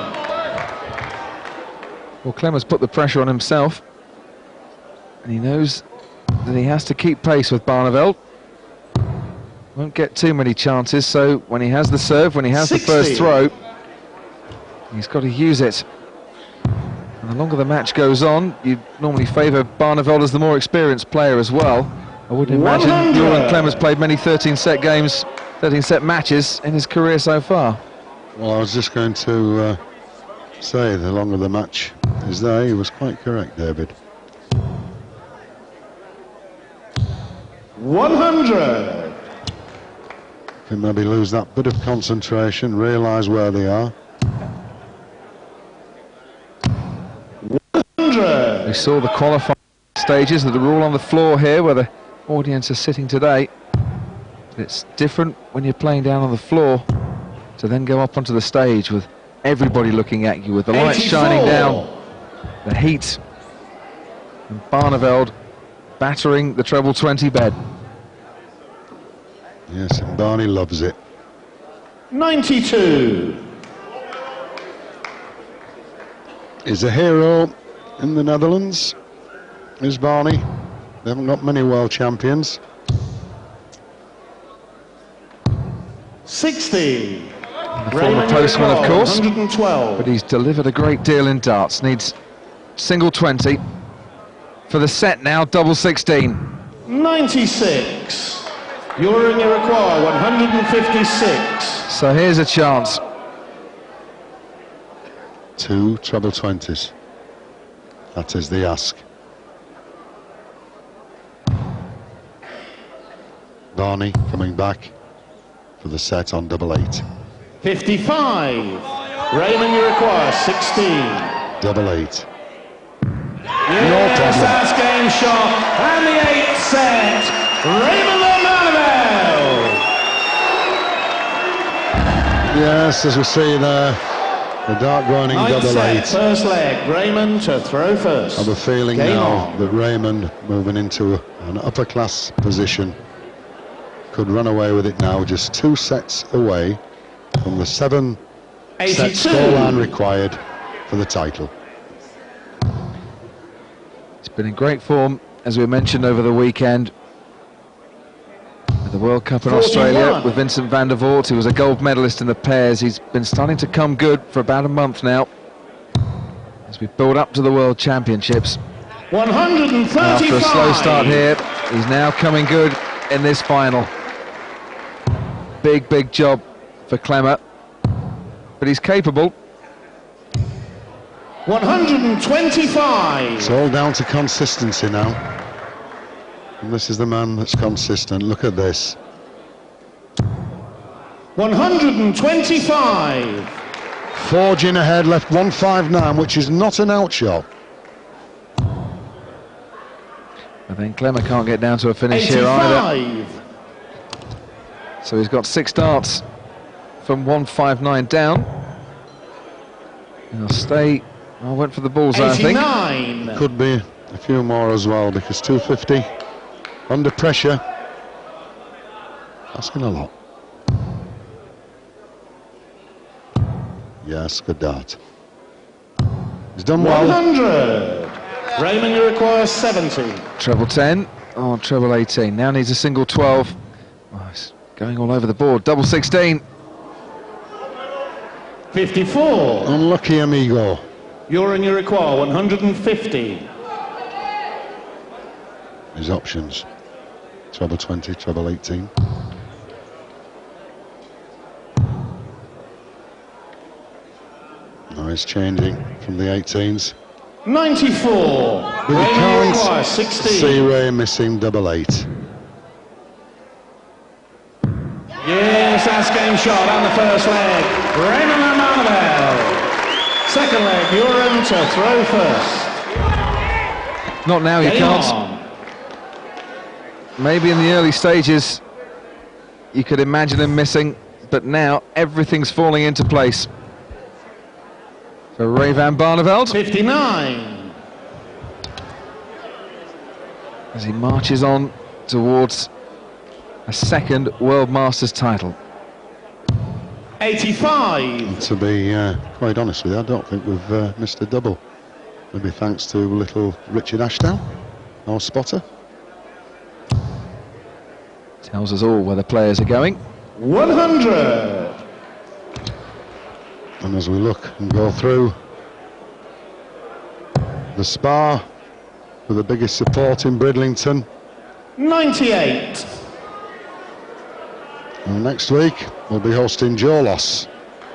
Well, Clemmer's put the pressure on himself, and he knows that he has to keep pace with Barneveld. Won't get too many chances, so when he has the serve, when he has sixty. the first throw, he's got to use it. And the longer the match goes on, you normally favour Barneveld as the more experienced player as well. I would imagine one hundred. Uran Clemmer's played many thirteen set games, thirteen set matches in his career so far. Well, I was just going to uh, say the longer the match is there, he was quite correct, David. one hundred. Can maybe lose that bit of concentration, realise where they are. one hundred. We saw the qualifying stages that are all on the floor here where the audience are sitting today. But it's different when you're playing down on the floor to then go up onto the stage with everybody looking at you, with the lights shining down, the heat, and Barneveld battering the treble twenty bed. Yes, and Barney loves it. ninety-two. He's a hero in the Netherlands, is Barney. They haven't got many world champions. sixty. The former postman, of course, one hundred twelve. but he's delivered a great deal in darts. Needs single twenty for the set now, double sixteen. ninety-six. You're in your require, one hundred fifty-six. So here's a chance. Two treble twenties. That is the ask. Varney coming back for the set on double eight. fifty-five. Raymond, you require sixteen. Double eight. Yes, problem. that's game shot. And the eighth set. Raymond Marneveld. Yes, as we see there, the dart going in Ninth double set, eight. first leg. Raymond to throw first. I have a feeling Game now on. that Raymond, moving into an upper class position, could run away with it now, just two sets away from the seven set eighty-two. scoreline required for the title. He's been in great form, as we mentioned over the weekend, with the World Cup in Australia forty-one. with Vincent van der Voort. He was a gold medalist in the pairs. He's been starting to come good for about a month now, as we build up to the World Championships. one hundred thirty-five. After a slow start here, he's now coming good in this final. Big, big job for Klemmer, but he's capable. one hundred twenty-five. It's all down to consistency now. And this is the man that's consistent. Look at this. one hundred twenty-five. Forging ahead, left one five nine, which is not an outshot. I think Klemmer can't get down to a finish here either. eighty-five. So he's got six darts from one five nine down. He'll stay. I went for the bullseye, I think. eighty-nine. Could be a few more as well, because two fifty under pressure, asking a lot. Yes, good dart. He's done one well. hundred. Raymond, you require seventy. Treble ten. Oh, treble eighteen. Now needs a single twelve. Oh, it's going all over the board. Double sixteen. fifty-four. Unlucky amigo. You're in your require, one hundred fifty. His options. Treble twenty, treble eighteen. Now he's changing from the eighteens. ninety-four. But you Raymond, you require can't sixteen. see Ray missing double eight. Yes, that's game shot on the first leg. Raymond Marneveld. Second leg, you're in to throw first. Not now, you Game can't. on. Maybe in the early stages you could imagine him missing, but now everything's falling into place for Ray van Barneveld fifty-nine. as he marches on towards a second World Masters title. eighty-five. To be uh, quite honest with you, I don't think we've uh, missed a double. Maybe thanks to little Richard Ashdown, our spotter. Tells us all where the players are going. one hundred. And as we look and go through the Spa with the biggest support in Bridlington, ninety-eight. and next week we'll be hosting Jolos.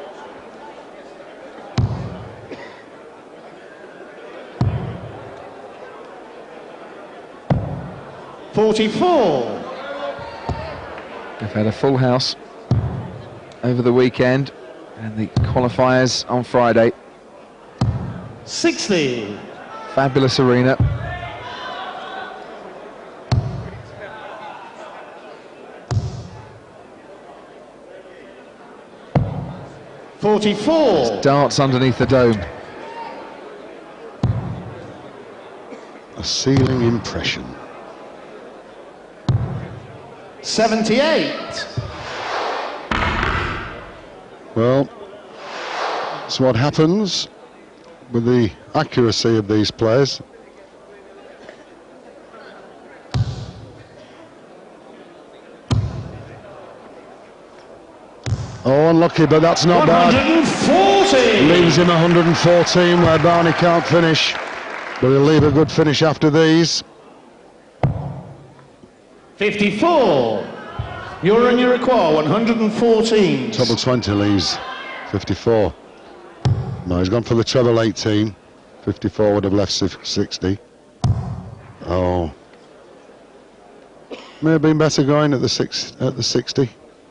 forty-four. They've had a full house over the weekend and the qualifiers on Friday. sixty. Fabulous arena. forty-four. Darts underneath the dome. A ceiling impression. seventy-eight. Well, that's what happens with the accuracy of these players. unlucky, but that's not bad. one forty. Leaves him one hundred fourteen, where Barney can't finish, but he'll leave a good finish after these. fifty-four. You're in your require, one hundred fourteen. Treble twenty leaves fifty-four. No, he's gone for the treble eighteen. fifty-four would have left sixty. Oh. May have been better going at the six at the sixty.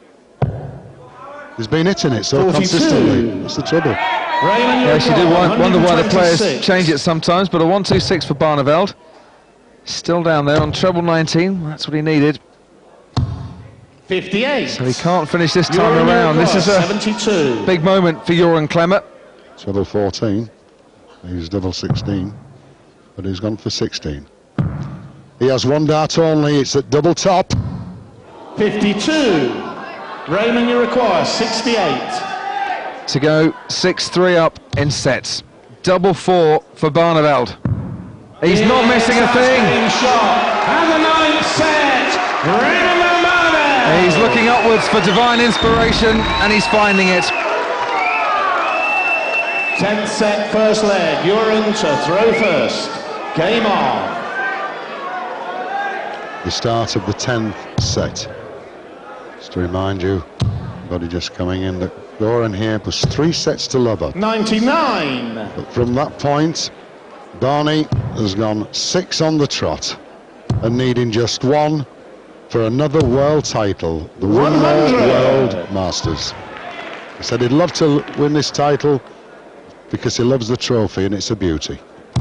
He's been hitting it so forty-two. Consistently. That's the trouble. Raymond, you're Yes, you do required, won- wonder why the players one twenty-six. change it sometimes, but a one two six for Barneveld. Still down there on treble nineteen. That's what he needed. fifty-eight. So he can't finish this time Joran around. This is a seventy-two. big moment for Joran Klemmer. Treble fourteen. He's double sixteen. But he's gone for sixteen. He has one dart only. It's at double top. fifty-two. Raymond, you require sixty-eight. To go six three up in sets. Double four for Barneveld. He's not Yes, missing a that's thing. game shot. And the ninth set. Raymond Barneveld. He's looking upwards for divine inspiration, and he's finding it. tenth set, first leg. You're in to throw first. Game on. The start of the tenth set. Just to remind you, everybody just coming in, that Goran here was three sets to Lover. ninety-nine. But from that point, Barney has gone six on the trot and needing just one for another world title, the Winmore one hundred. World Masters. He said he'd love to win this title because he loves the trophy and it's a beauty.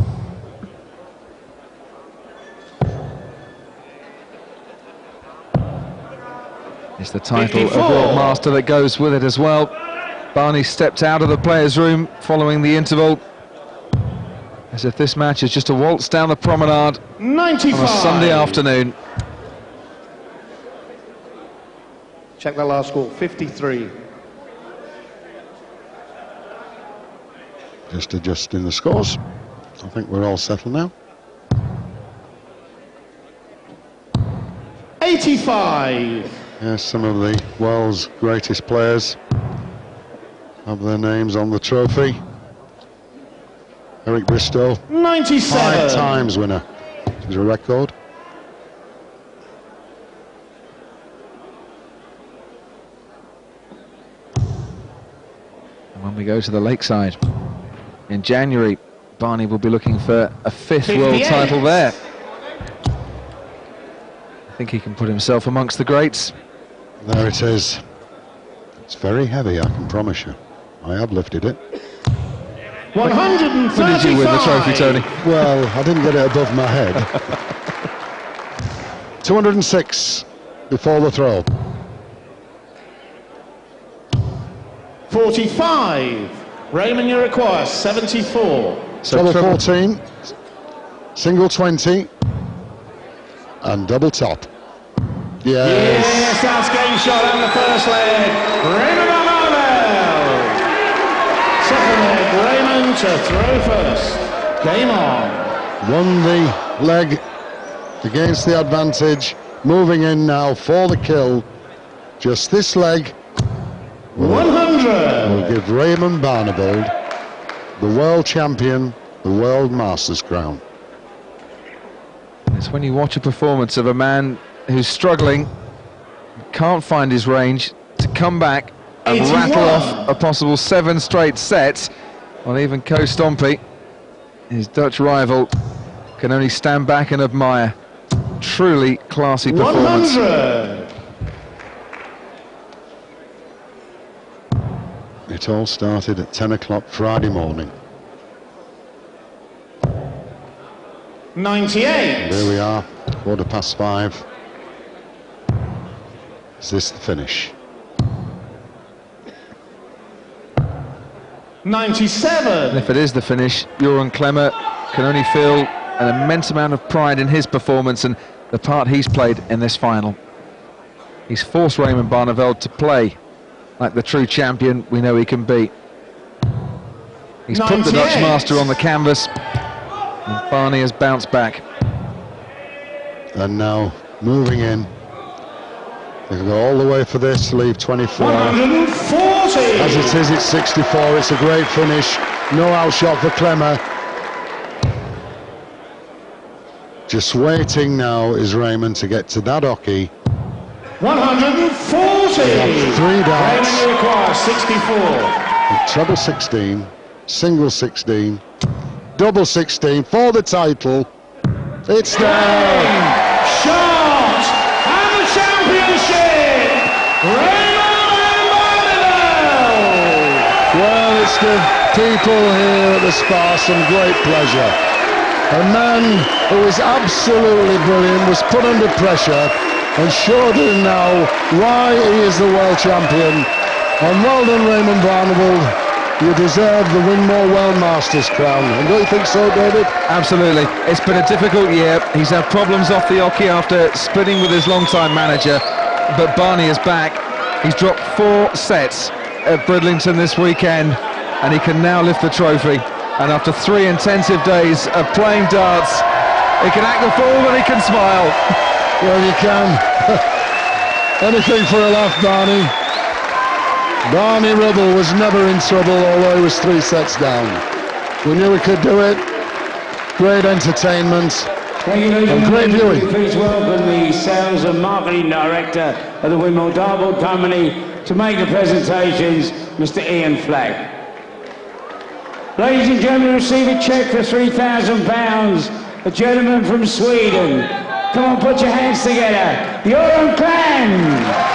It's the title fifty-four. of World Master that goes with it as well. Barney stepped out of the players' room following the interval, as if this match is just a waltz down the promenade ninety-five. on a Sunday afternoon. Check that last score, fifty-three. Just adjusting the scores. I think we're all settled now. eighty-five. Yes, some of the world's greatest players have their names on the trophy. Eric Bristow, ninety-seven. five times winner. Which is a record. And when we go to the Lakeside in January, Barney will be looking for a fifth world fifty-eight. title there. I think he can put himself amongst the greats. There it is. It's very heavy, I can promise you. I have lifted it. one hundred thirty-five. When did you win the trophy, Tony? Well, I didn't get it above my head. two hundred six before the throw. forty-five. Raymond, you require seventy-four. So Treble treble- fourteen, single twenty, and double top. Yes. Yes, that's game shot on the first leg. Raymond Barneveld. Second leg, Raymond to throw first. Game on. Won the leg against the advantage. Moving in now for the kill. Just this leg one hundred. will give Raymond Barneveld the world champion, the world masters crown. It's when you watch a performance of a man who's struggling, can't find his range, to come back and eighty-one. rattle off a possible seven straight sets, while even Ko Stompé, his Dutch rival, can only stand back and admire. Truly classy one performance. hundred. It all started at ten o'clock Friday morning. ninety-eight. There we are, quarter past five. Is this the finish? And ninety-seven. if it is the finish, Joran Klemmer can only feel an immense amount of pride in his performance and the part he's played in this final. He's forced Raymond Barneveld to play like the true champion we know he can be. He's put the Dutch ninety-eight. master on the canvas, and Barney has bounced back. And now moving in. They can go all the way for this, leave twenty-four. one hundred four. forty. As it is, it's sixty-four. It's a great finish. No outshot for Klemmer. Just waiting now is Raymond to get to that hockey. one hundred forty. Three darts. Raymond requires sixty-four. Treble sixteen, single sixteen, double sixteen for the title. It's there. Shot and the championship. Raymond Bonneville. Well, it's the people here at the Spa some great pleasure. A man who is absolutely brilliant was put under pressure and showed him now why he is the world champion. And well done, Raymond Barneveld. You deserve the Winmore World Masters crown. And don't you think so, David? Absolutely. It's been a difficult year. He's had problems off the hockey after splitting with his long-time manager. But Barney is back. He's dropped four sets at Bridlington this weekend, and he can now lift the trophy. And after three intensive days of playing darts, he can act the fool, but he can smile. Well, you can. Anything for a laugh, Barney. Barney Rubble was never in trouble, although he was three sets down. We knew he could do it. Great entertainment. Thank you, ladies and and great gentlemen. viewing. Please welcome the Sales and Marketing Director of the Winmore Dartboard Company to make the presentations, Mister Ian Flagg. Ladies and gentlemen, receive a cheque for three thousand pounds. A gentleman from Sweden. Come on, put your hands together. Göran Klang.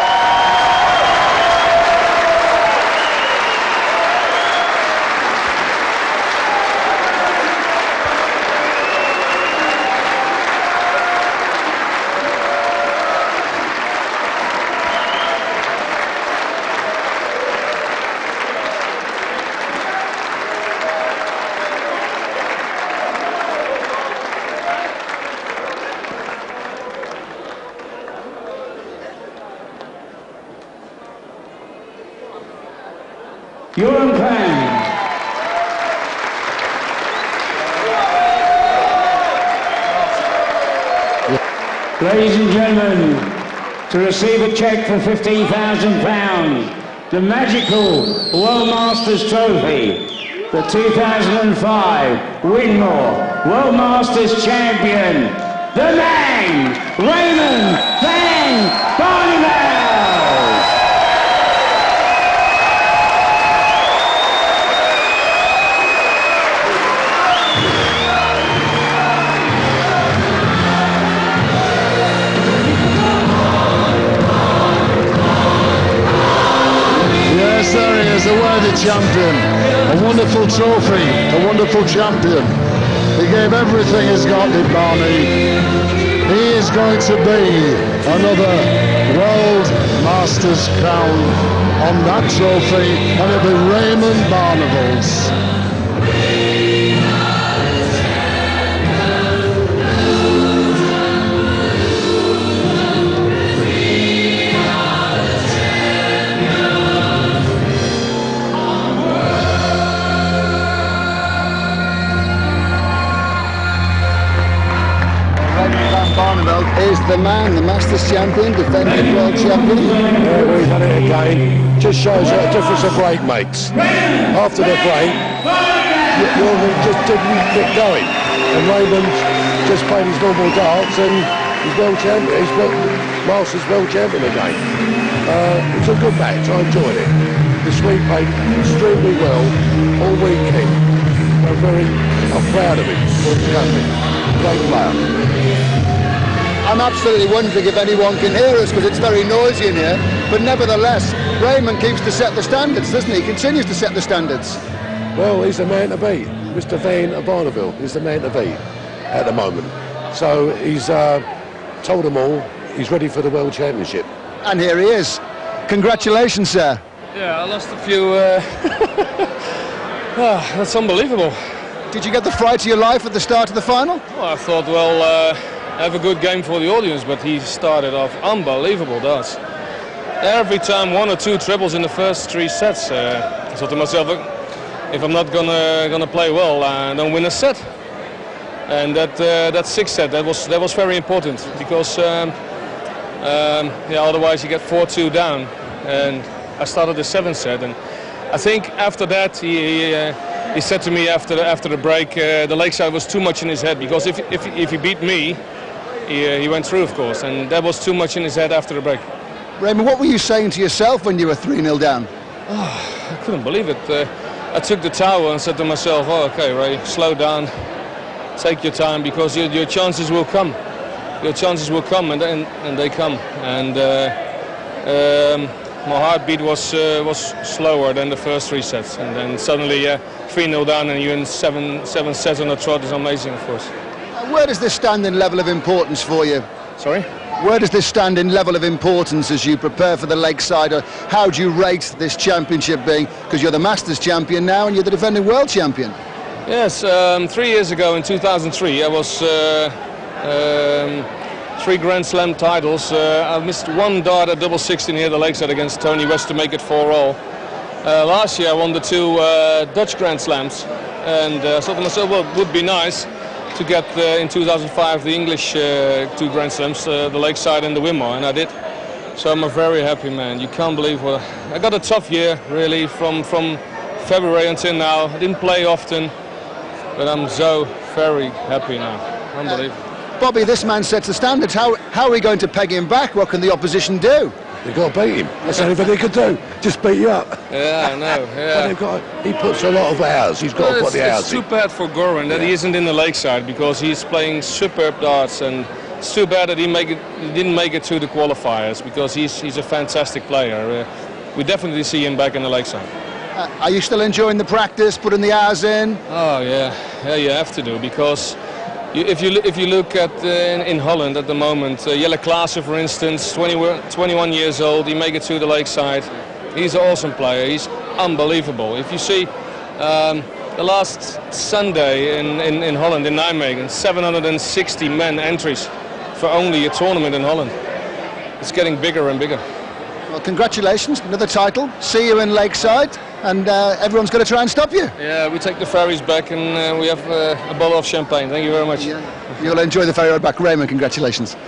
Göran Klang. Ladies and gentlemen, to receive a cheque for fifteen thousand pounds, the magical World Masters Trophy, the two thousand five Winmore World Masters Champion, the man, Raymond van Barneveld. There he is, a worthy champion, a wonderful trophy, a wonderful champion. He gave everything he's got, did Barney. He is going to be another World Masters crown on that trophy, and it'll be Raymond Barneveld's. Barneveld is the man, the Masters champion, defending world champion. Yeah, we've done it again. Just shows what a difference a break makes. After the break, Jordan just didn't get going. And Raymond just played his normal darts and he's world champion. He's world, Masters world champion again. Uh, it's a good match. I enjoyed it. The Swede played extremely well all weekend. I'm very, I'm proud of him. World champion. Great player. I'm absolutely wondering if anyone can hear us because it's very noisy in here, but nevertheless, Raymond keeps to set the standards, doesn't he? He continues to set the standards. Well, he's the man to beat. Mister Van Barneveld is the man to beat at the moment. So he's uh, told them all he's ready for the World Championship. And here he is. Congratulations, sir. Yeah, I lost a few. Uh... oh, that's unbelievable. Did you get the fright of your life at the start of the final? Well, I thought, well, uh, have a good game for the audience, but he started off unbelievable darts. Every time one or two triples in the first three sets. Uh, I thought to myself, if I'm not gonna gonna play well, I uh, don't win a set. And that uh, that sixth set, that was that was very important because um, um, yeah, otherwise you get four two down, and I started the seventh set, and I think after that he he, uh, he said to me after the, after the break uh, the Lakeside was too much in his head, because if if if he beat me, he uh, he went through, of course, and that was too much in his head after the break. Raymond, what were you saying to yourself when you were three nil down? Oh, I couldn't believe it. Uh, I took the towel and said to myself, "Oh, okay, Ray, slow down, take your time, because your, your chances will come. Your chances will come, and and, and they come." And uh, um, my heartbeat was uh, was slower than the first three sets, and then suddenly uh, three nil down, and you're in seven seven sets on the trot is amazing, of course. Uh, where does this stand in level of importance for you? Sorry? Where does this stand in level of importance as you prepare for the Lakeside? Or how do you rate this championship being? Because you're the Masters champion now and you're the defending world champion. Yes, um, three years ago in two thousand three I was uh, um, three Grand Slam titles. Uh, I missed one dart at double sixteen here at the Lakeside against Tony West to make it four all. Uh, last year I won the two uh, Dutch Grand Slams, and uh, I thought to myself, well, it would be nice to get uh, in two thousand five the English uh, two Grand Slams, uh, the Lakeside and the Winmore, and I did. So I'm a very happy man. You can't believe what I, I got a tough year, really, from from February until now. I didn't play often, but I'm so very happy now. Unbelievable. Uh, Bobby, this man sets the standards. How how are we going to peg him back? What can the opposition do? They've got to beat him. That's the only thing they could do. Just beat you up. Yeah, I know. Yeah. They've got, he puts a lot of hours. He's got Well, to put it's, the hours it's in. too bad for Goran that Yeah. he isn't in the Lakeside, because he's playing superb darts, and it's too bad that he make it, he didn't make it to the qualifiers, because he's he's a fantastic player. Uh, we definitely see him back in the Lakeside. Uh, are you still enjoying the practice, putting the hours in? Oh yeah, yeah, you have to do, because you, if you if you look at uh, in, in Holland at the moment, uh, Jelle Klaassen, for instance, twenty, twenty-one years old, he make it to the Lakeside. He's an awesome player. He's unbelievable. If you see um, the last Sunday in, in, in Holland, in Nijmegen, seven hundred sixty men entries for only a tournament in Holland. It's getting bigger and bigger. Well, congratulations, another title. See you in Lakeside, and uh, everyone's going to try and stop you. Yeah, we take the ferries back, and uh, we have uh, a bottle of champagne. Thank you very much. Yeah. You'll enjoy the ferry ride back. Raymond, congratulations.